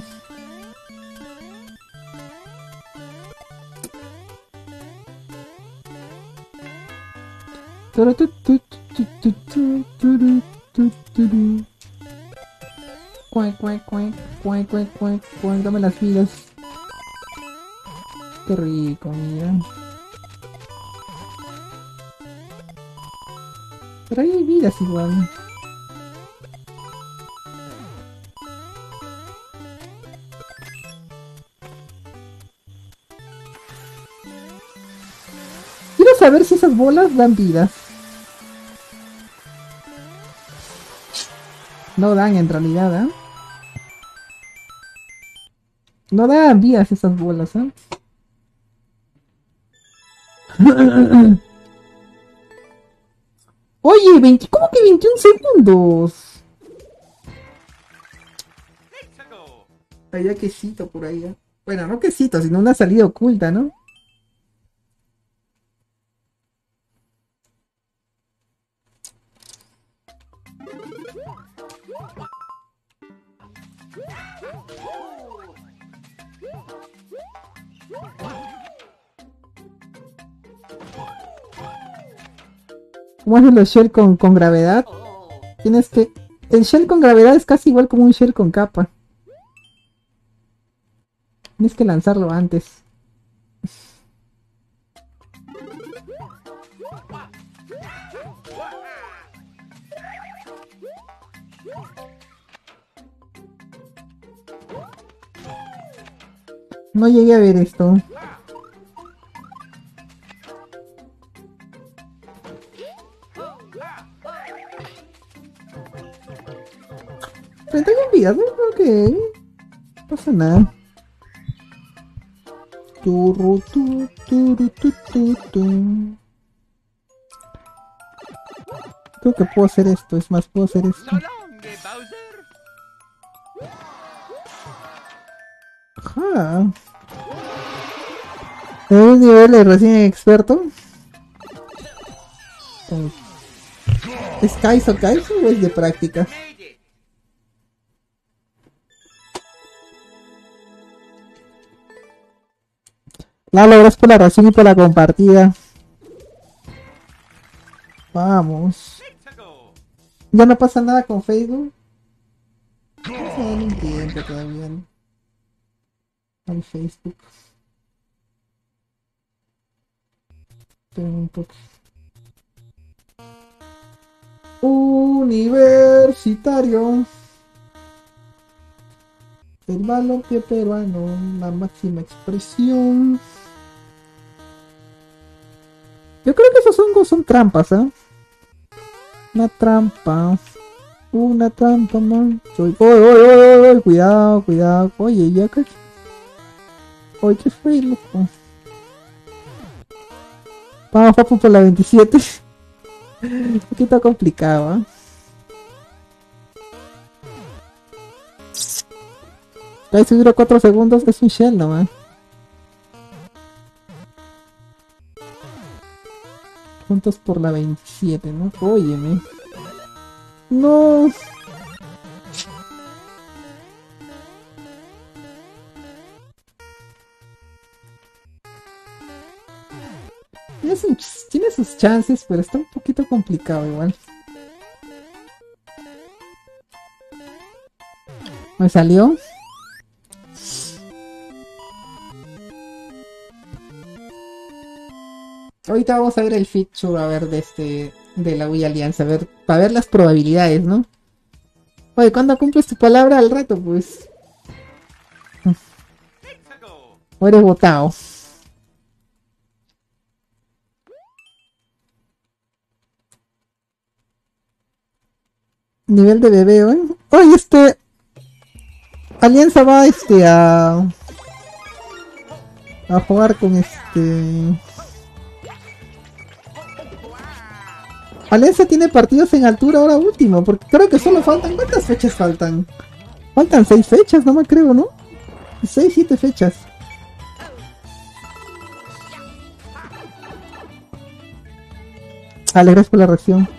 Turu, tu, tu, tu, tu, tu, turu, tu, turu. Cuac, cuac, cuac, cuac, cuac, cuac, cuac, dame las vidas. Qué rico, mira. Pero ahí hay vidas igual. Quiero saber si esas bolas dan vidas. No dan en realidad, ¿eh? No dan vidas esas bolas, ¿eh? Oye, veinte, ¿cómo que veintiún segundos? Había quesito por ahí, ¿eh? Bueno, no quesito, sino una salida oculta, ¿no? ¿Cómo hacen los shell con, con gravedad? Tienes que... El shell con gravedad es casi igual como un shell con capa. Tienes que lanzarlo antes. No llegué a ver esto. treinta y uno vidas, ¿no? Ok. No pasa nada. Turru, tu, turu, tu, tu, tu. Creo que puedo hacer esto. Es más, puedo hacer esto. Ajá. ¿En un nivel de recién experto? ¿Es Kaizo Kaizo o es de práctica? Lalo, gracias por la razón y por la compartida. Vamos. Ya no pasa nada con Facebook. Vamos a darle un tiempo todavía, ¿no? Al Facebook. Esperen un poco. Universitario. El balompié peruano, la máxima expresión. Yo creo que esos hongos son trampas, ¿eh? Una trampa. Una trampa, man. Soy... ¡Oy, oy, oy, oy! Cuidado, cuidado. Oye, ya que... Oye, qué fue, loco. Vamos, papu, por la veintisiete. Un poquito complicado, ¿eh? Ahí se dura cuatro segundos, es un shell nomás. Juntos por la veintisiete, ¿no? Óyeme. No. Tiene sus, tiene sus chances, pero está un poquito complicado igual. ¿Me salió? Ahorita vamos a ver el feature, a ver, de este, de la Wii Alianza, a ver, para ver las probabilidades, ¿no? Oye, ¿cuándo cumples tu palabra? Al rato, pues. O eres votado. Nivel de bebé, ¿eh? Oye, este... Alianza va, este, a... A jugar con este... Alianza tiene partidos en altura ahora último, porque creo que solo faltan... ¿Cuántas fechas faltan? Faltan seis fechas, no me creo, ¿no? Seis, siete fechas. Dale, gracias por la reacción.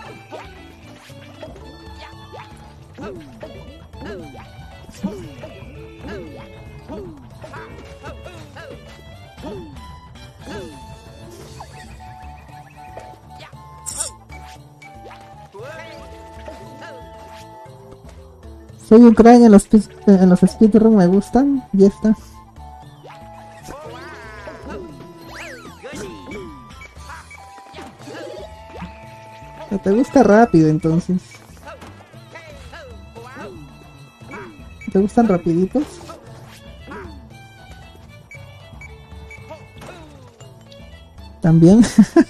Soy un crack en los, en los speedrun, me gustan. Y está. Te gusta rápido entonces. ¿Te gustan rapiditos? También.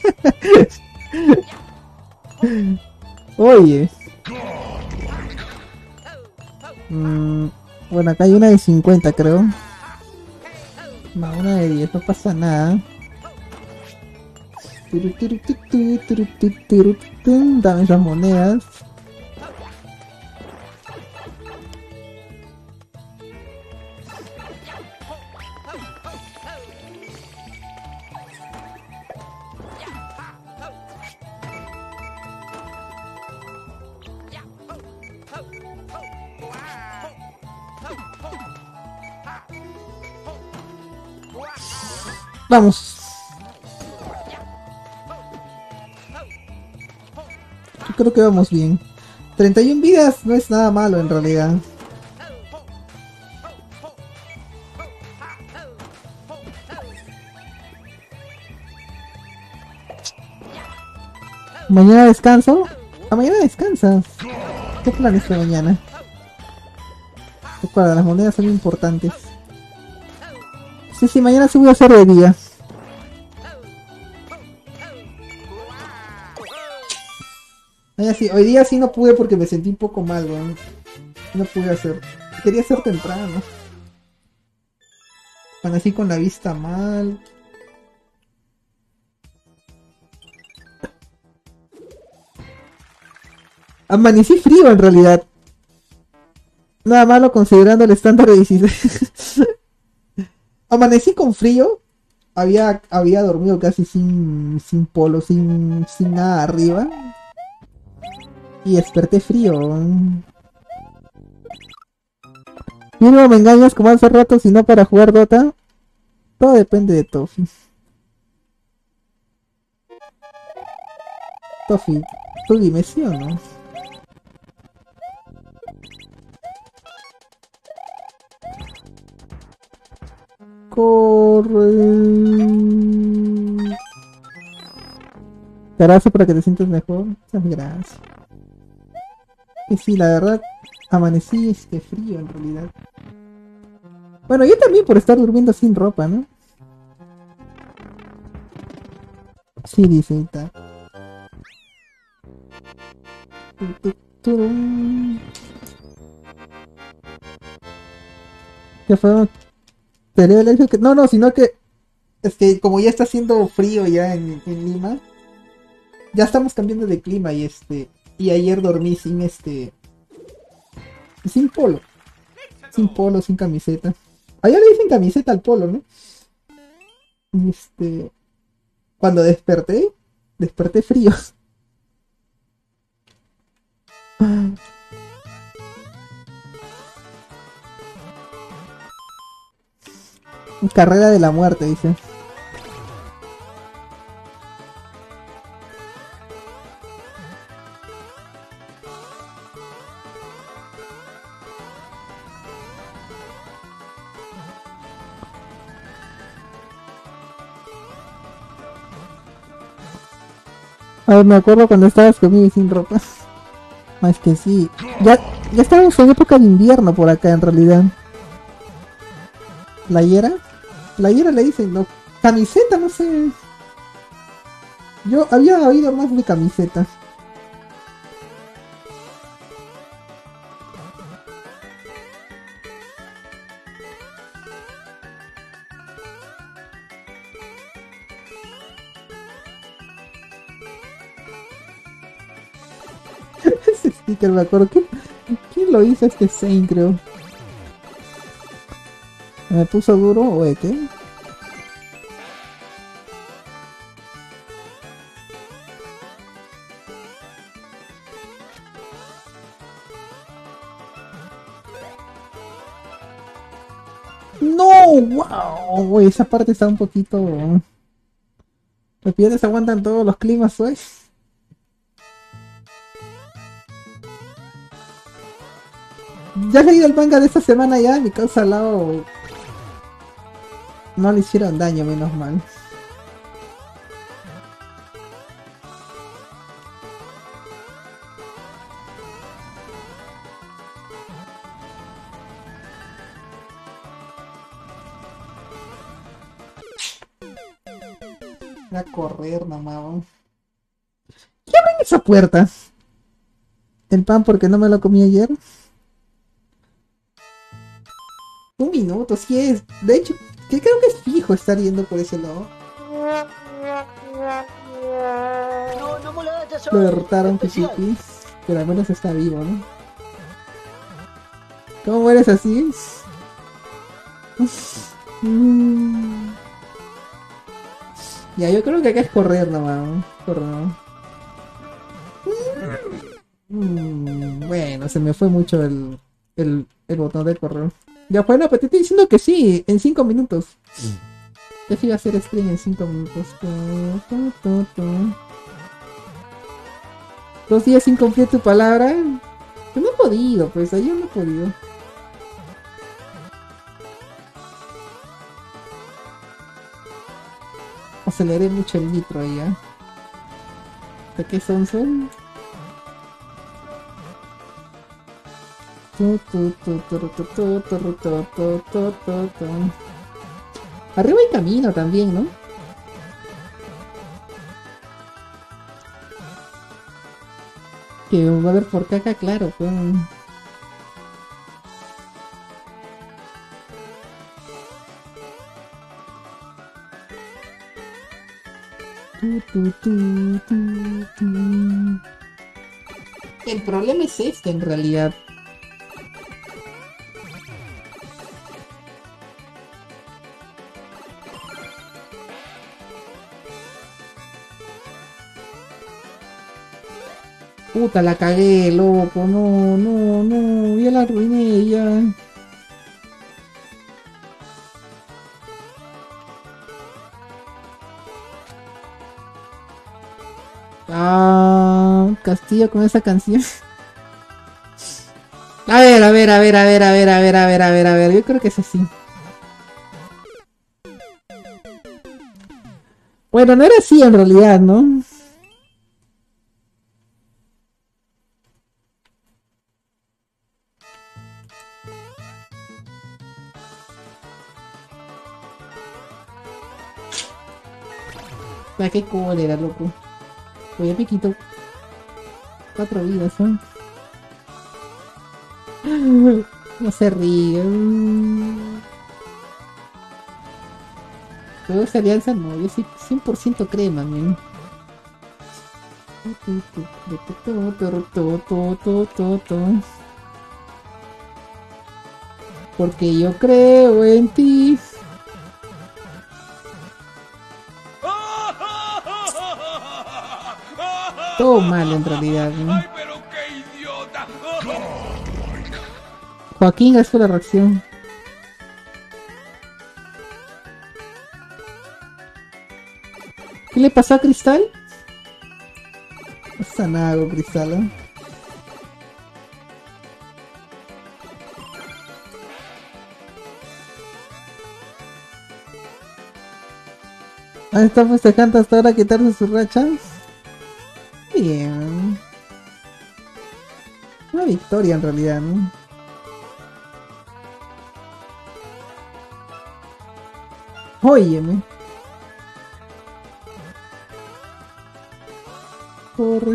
Oye. Mm, bueno, acá hay una de cincuenta, creo. No, una de diez, no pasa nada. Dame esas monedas. Vamos. Yo creo que vamos bien. treinta y una vidas no es nada malo en realidad. Mañana descanso. ¿A mañana descansas? ¿Qué planes de mañana? Recuerda, las monedas son importantes. Sí, sí, mañana sí voy a hacer de día. Ay, sí, hoy día sí no pude porque me sentí un poco mal, weón. No pude hacer. Quería hacer temprano. Amanecí con la vista mal. Amanecí frío en realidad. Nada malo considerando el estándar de dieciséis. Amanecí con frío. Había, había dormido casi sin, sin polo, sin, sin nada arriba. Y desperté frío. Mínimo me engañas como hace rato, si no para jugar Dota. Todo depende de Tofi. Tofi, tú dime sí o no. Corre. Te abrazo para que te sientas mejor. Muchas gracias. Y sí, la verdad, amanecí este frío en realidad. Bueno, yo también por estar durmiendo sin ropa, ¿no? Sí, dice ahorita. ¿Qué fue? ¿Te leo el que no, no, sino que es que como ya está haciendo frío ya en, en Lima, ya estamos cambiando de clima y este y ayer dormí sin este sin polo, sin polo, sin camiseta. Allá le dicen camiseta al polo, ¿no? Y este cuando desperté, desperté frío. Carrera de la muerte, dice. A ver, me acuerdo cuando estabas conmigo y sin ropa. Más que sí. Ya, ya estábamos en época de invierno por acá en realidad. ¿Playera? Playera le dicen, no. Camiseta, no sé. Yo había oído más de camiseta. Ese sticker me acuerdo. ¿Quién, quién lo hizo? Este Zane, creo. ¿Me puso duro o de qué? No, wow, esa parte está un poquito... Los pilotos aguantan todos los climas, pues. Ya he leído el manga de esta semana ya, mi causa al lado... No le hicieron daño, menos mal. A correr nomás. ¿Qué abre esa puerta? ¿El pan porque no me lo comí ayer? Un minuto, sí es. De hecho, que creo que es fijo estar yendo por ese lado. No, no molestes, Lo soy derrotaron, especial. Pichipi. Pero al menos está vivo, ¿no? ¿Cómo mueres así? Mm. Ya, yo creo que acá es correr nomás, ¿no? Correr, ¿no? Mm, bueno, se me fue mucho el, el, el botón de correr. Ya bueno, pero te estoy diciendo que sí, en cinco minutos. Ya sí iba a hacer stream en cinco minutos. Tu, tu, tu, tu. Dos días sin cumplir tu palabra. Yo no he podido, pues, yo no he podido. Aceleré mucho el nitro ahí, ¿eh? ¿De qué son son? Tu, tu, tu, tu, tu, tu, tu, tu, tu, tu, tu, tu. Arriba hay camino también, ¿no? Que va a haber por acá, claro, pues. Tu, tu, tu, tu, tu. El problema es este en realidad. Puta, la cagué, loco, no, no, no, ya la arruiné, ya. Ah, Castillo con esa canción. A ver, a ver, a ver, a ver, a ver, a ver, a ver, a ver, a ver, yo creo que es así. Bueno, no era así en realidad, ¿no? ¿Para qué cólera, loco? Oye, me quito cuatro vidas, ¿no? No se ríe. ¿Pero esa alianza? No, yo sí cien por ciento crema, man. Porque yo creo en ti. Todo mal en realidad, ¿no? ¡Ay, pero qué idiota! Joaquín, gracias por la reacción. ¿Qué le pasó a Cristal? No pasa nada con Cristal, ¿eh? Ahí está festejando hasta ahora quitarse su racha. Bien. Una victoria en realidad, ¿no? Óyeme. Corre.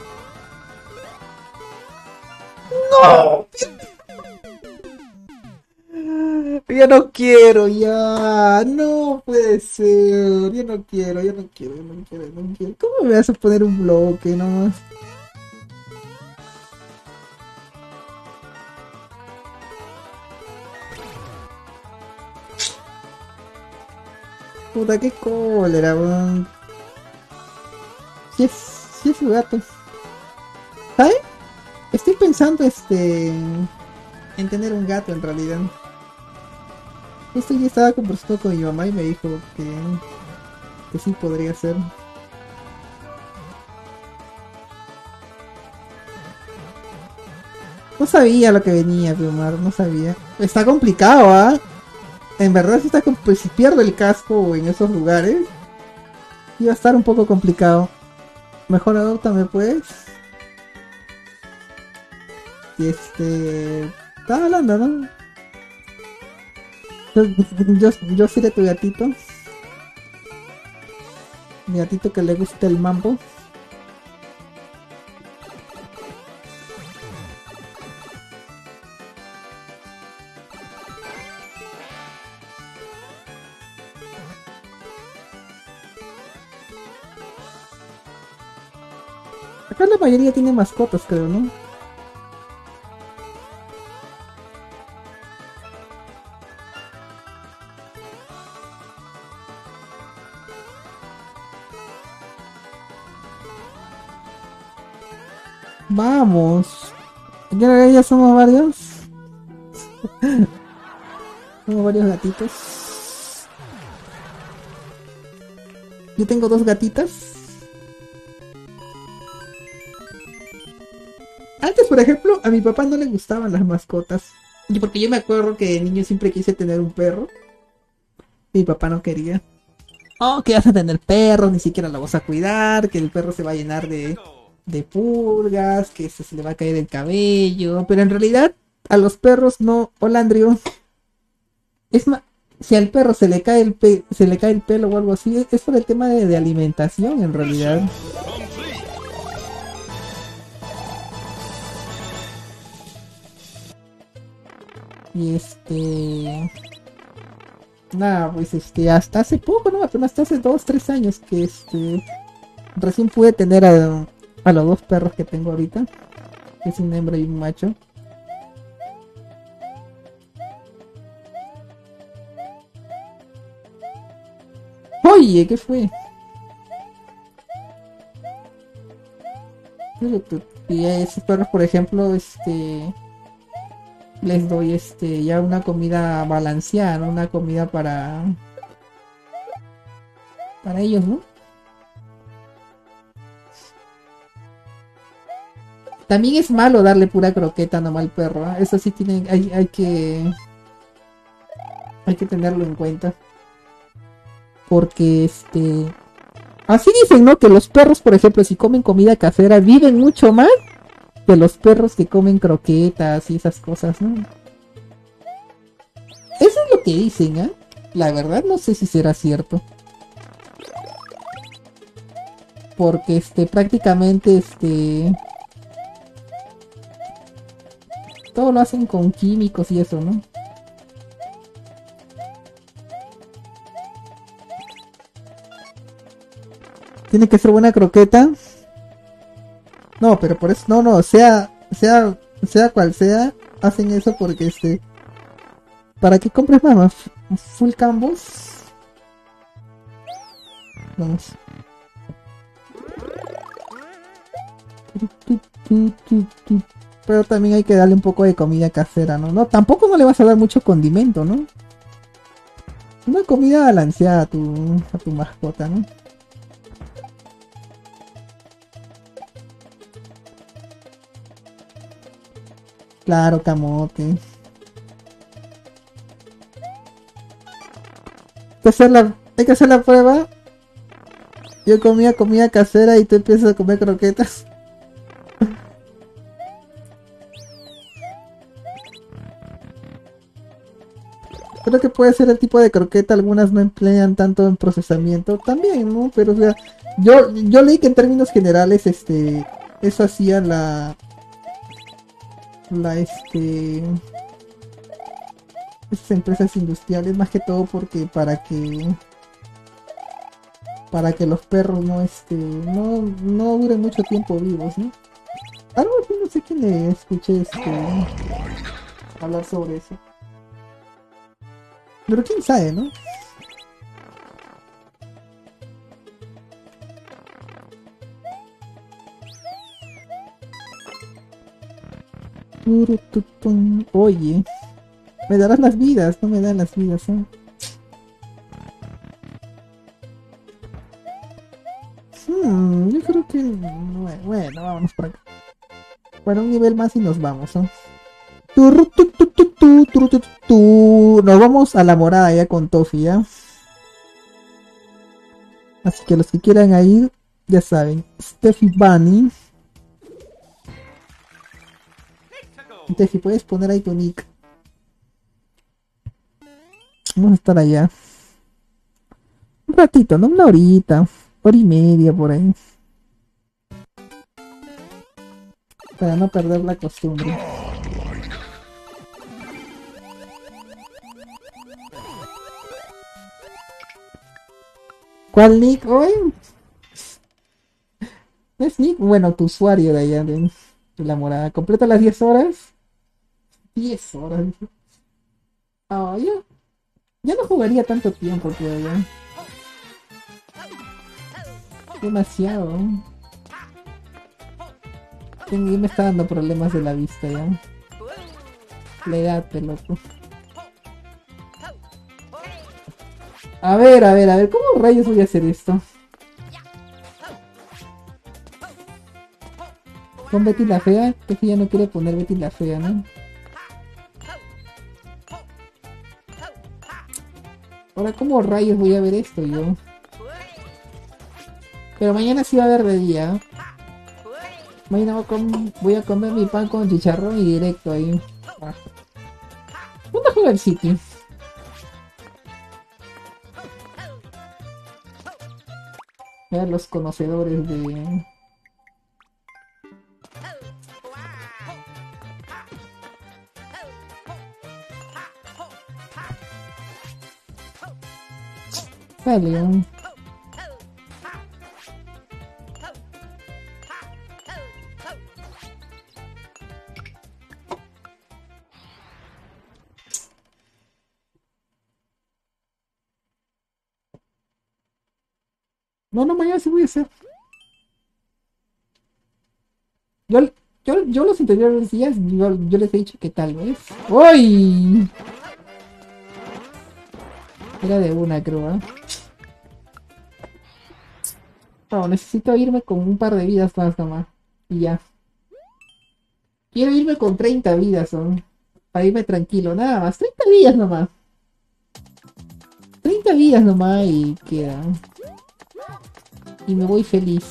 ¡No! Ya no quiero, ya. No puede ser. Yo no quiero, yo no quiero, yo no quiero, yo no quiero. ¿Cómo me vas a poner un bloque nomás? Puta, qué cólera, weón. Si es, si es su gato. ¿Sabes? Estoy pensando este en tener un gato en realidad. Justo ya estaba conversando con mi mamá y me dijo que, que sí podría ser. No sabía lo que venía, Omar, no sabía. Está complicado, ¿ah? ¿eh? En verdad, si, está, pues, si pierdo el casco en esos lugares, iba a estar un poco complicado. Mejor adóptame, pues. Y este... Estaba hablando, ¿no? Yo, yo, yo seré tu gatito. Mi gatito que le gusta el mambo. Acá la mayoría tiene mascotas, creo, ¿no? Vamos. Ya, ya somos varios. Somos varios gatitos. Yo tengo dos gatitas. Antes, por ejemplo, a mi papá no le gustaban las mascotas. Y porque yo me acuerdo que de niño siempre quise tener un perro. Mi papá no quería. Oh, que vas a tener perro, ni siquiera lo vas a cuidar, que el perro se va a llenar de, de pulgas, que se, se le va a caer el cabello. Pero en realidad, a los perros no. Hola, Andrew. Es más, si al perro se le cae el pe se le cae el pelo o algo así, es por el tema de, de alimentación en realidad. Y este... Nada, pues este, hasta hace poco, no, apenas hasta hace dos, tres años que este... Recién pude tener a, a los dos perros que tengo ahorita. Que es un hembra y un macho. Oye, ¿qué fue? Y a esos perros, por ejemplo, este... les doy este ya una comida balanceada, ¿no? Una comida para para ellos, ¿no? También es malo darle pura croqueta nomás al perro, ¿eh? Eso sí tiene, hay, hay que hay que tenerlo en cuenta. Porque este así dicen, ¿no? Que los perros, por ejemplo, si comen comida casera, viven mucho más que los perros que comen croquetas y esas cosas, ¿no? Eso es lo que dicen, ¿eh? La verdad no sé si será cierto. Porque este prácticamente este todo lo hacen con químicos y eso, ¿no? Tiene que ser buena croqueta. No, pero por eso, no, no, sea, sea, sea cual sea, hacen eso porque este, para que compres más, full combos. Vamos. Pero también hay que darle un poco de comida casera, ¿no? No, tampoco no le vas a dar mucho condimento, ¿no? Una comida balanceada a tu, a tu mascota, ¿no? Claro, camote. Hay que hacer la, hay que hacer la prueba. Yo comía comida casera y tú empiezas a comer croquetas. Creo que puede ser el tipo de croqueta, algunas no emplean tanto en procesamiento también, ¿no? Pero o sea, yo, yo leí que en términos generales, este, eso hacía la, la, este, esas empresas industriales, más que todo porque para que, para que los perros no, este, no, no duren mucho tiempo vivos, ¿no? Algo así, no sé quién le escuché, este, hablar sobre eso. Pero quién sabe, ¿no? Oye. Me darás las vidas, no me dan las vidas, ¿eh? Hmm, yo creo que... Bueno, bueno, vámonos por acá. Bueno, un nivel más y nos vamos, ¿eh? Tur, tu, tu, tu, tu, tu, tu, tu. Nos vamos a la morada ya con Toffee, ¿ya? Así que los que quieran ir, ya saben. Steffi Bunny. Steffi, puedes poner ahí tu nick. Vamos a estar allá. Un ratito, no una horita. Hora y media por ahí. Para no perder la costumbre. ¿Cuál nick hoy? ¿No es nick? Bueno, tu usuario de allá de, de la morada. ¿Completa las diez horas? diez horas. Ah, oh, yo, yo no jugaría tanto tiempo, creo yo. Demasiado. Y me está dando problemas de la vista ya. La edad, loco. A ver, a ver, a ver, ¿cómo rayos voy a hacer esto? Con Betty la Fea, que ya no quiere poner Betty la Fea, ¿no? Ahora, ¿cómo rayos voy a ver esto yo? Pero mañana sí va a haber de día. Mañana voy a, com voy a comer mi pan con chicharrón y directo ahí. Ah. ¿Dónde juega el City? Vean los conocedores de... Vale. No, no, mañana sí voy a hacer. Yo, yo, yo los anteriores días, yo, yo les he dicho que tal vez. ¡Uy! Era de una, creo, ¿eh? No, necesito irme con un par de vidas más nomás. Y ya. Quiero irme con treinta vidas, ¿no? Para irme tranquilo, nada más. treinta vidas nomás. treinta vidas nomás y queda. Y me voy feliz.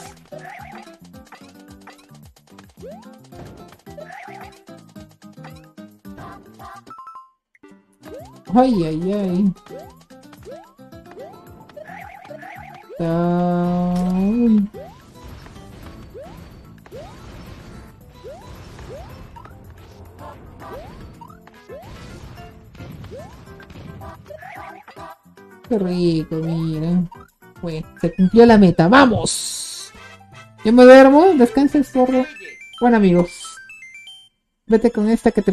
Ay, ay, ay. Ay. Qué rico, mira. Bueno, se cumplió la meta. ¡Vamos! Yo me duermo. Descansa el zorro. Bueno, amigos. Vete con esta que te...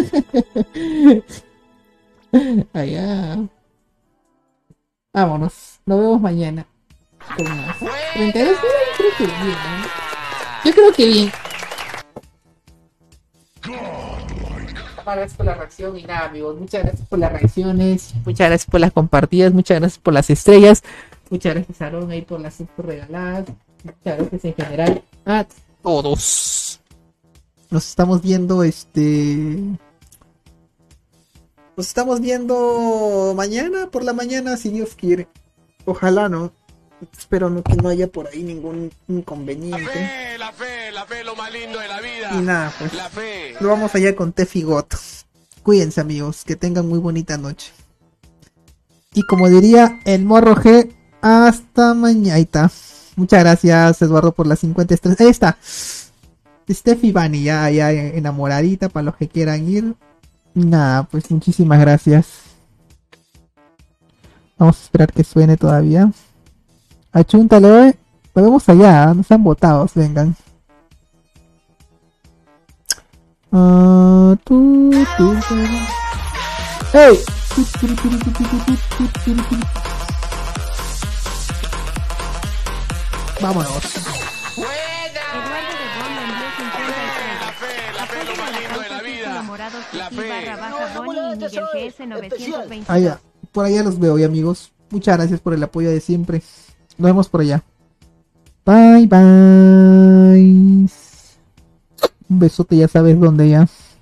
Allá. Vámonos. Nos vemos mañana. treinta y dos, creo que bien, ¿eh? Yo creo que bien. Muchas gracias por la reacción y nada, amigos. Muchas gracias por las reacciones. Muchas gracias por las compartidas. Muchas gracias por las estrellas. Muchas gracias, Aaron, ahí por las super regaladas. Muchas gracias en general a todos. Nos estamos viendo, este... Nos estamos viendo mañana, por la mañana, si Dios quiere. Ojalá, ¿no? Espero no, que no haya por ahí ningún inconveniente. La fe, la fe, la fe, lo más lindo de la vida. Y nada, pues. La fe. Lo vamos allá con Tefi Got. Cuídense, amigos. Que tengan muy bonita noche. Y como diría el Morro G, hasta mañana. Muchas gracias, Eduardo, por las cincuenta estrellas. Ahí está. Steffi Bunny, ya, ya enamoradita para los que quieran ir. Nada, pues muchísimas gracias. Vamos a esperar que suene todavía. Achúntale, eh. Lo vemos allá, no sean botados, vengan. Uh, tu, tu, tu. ¡Hey! Vámonos. Eduardo de Gon envió cincuenta y tres. La fe, la fe, lo más lindo de la vida. vida, Morado la Susi fe. barra baja Bonnie y Miguel G S novecientos veintidós. Allá, por allá los veo, y amigos. Muchas gracias por el apoyo de siempre. Nos vemos por allá. Bye, bye. Un besote, ya sabes dónde ya.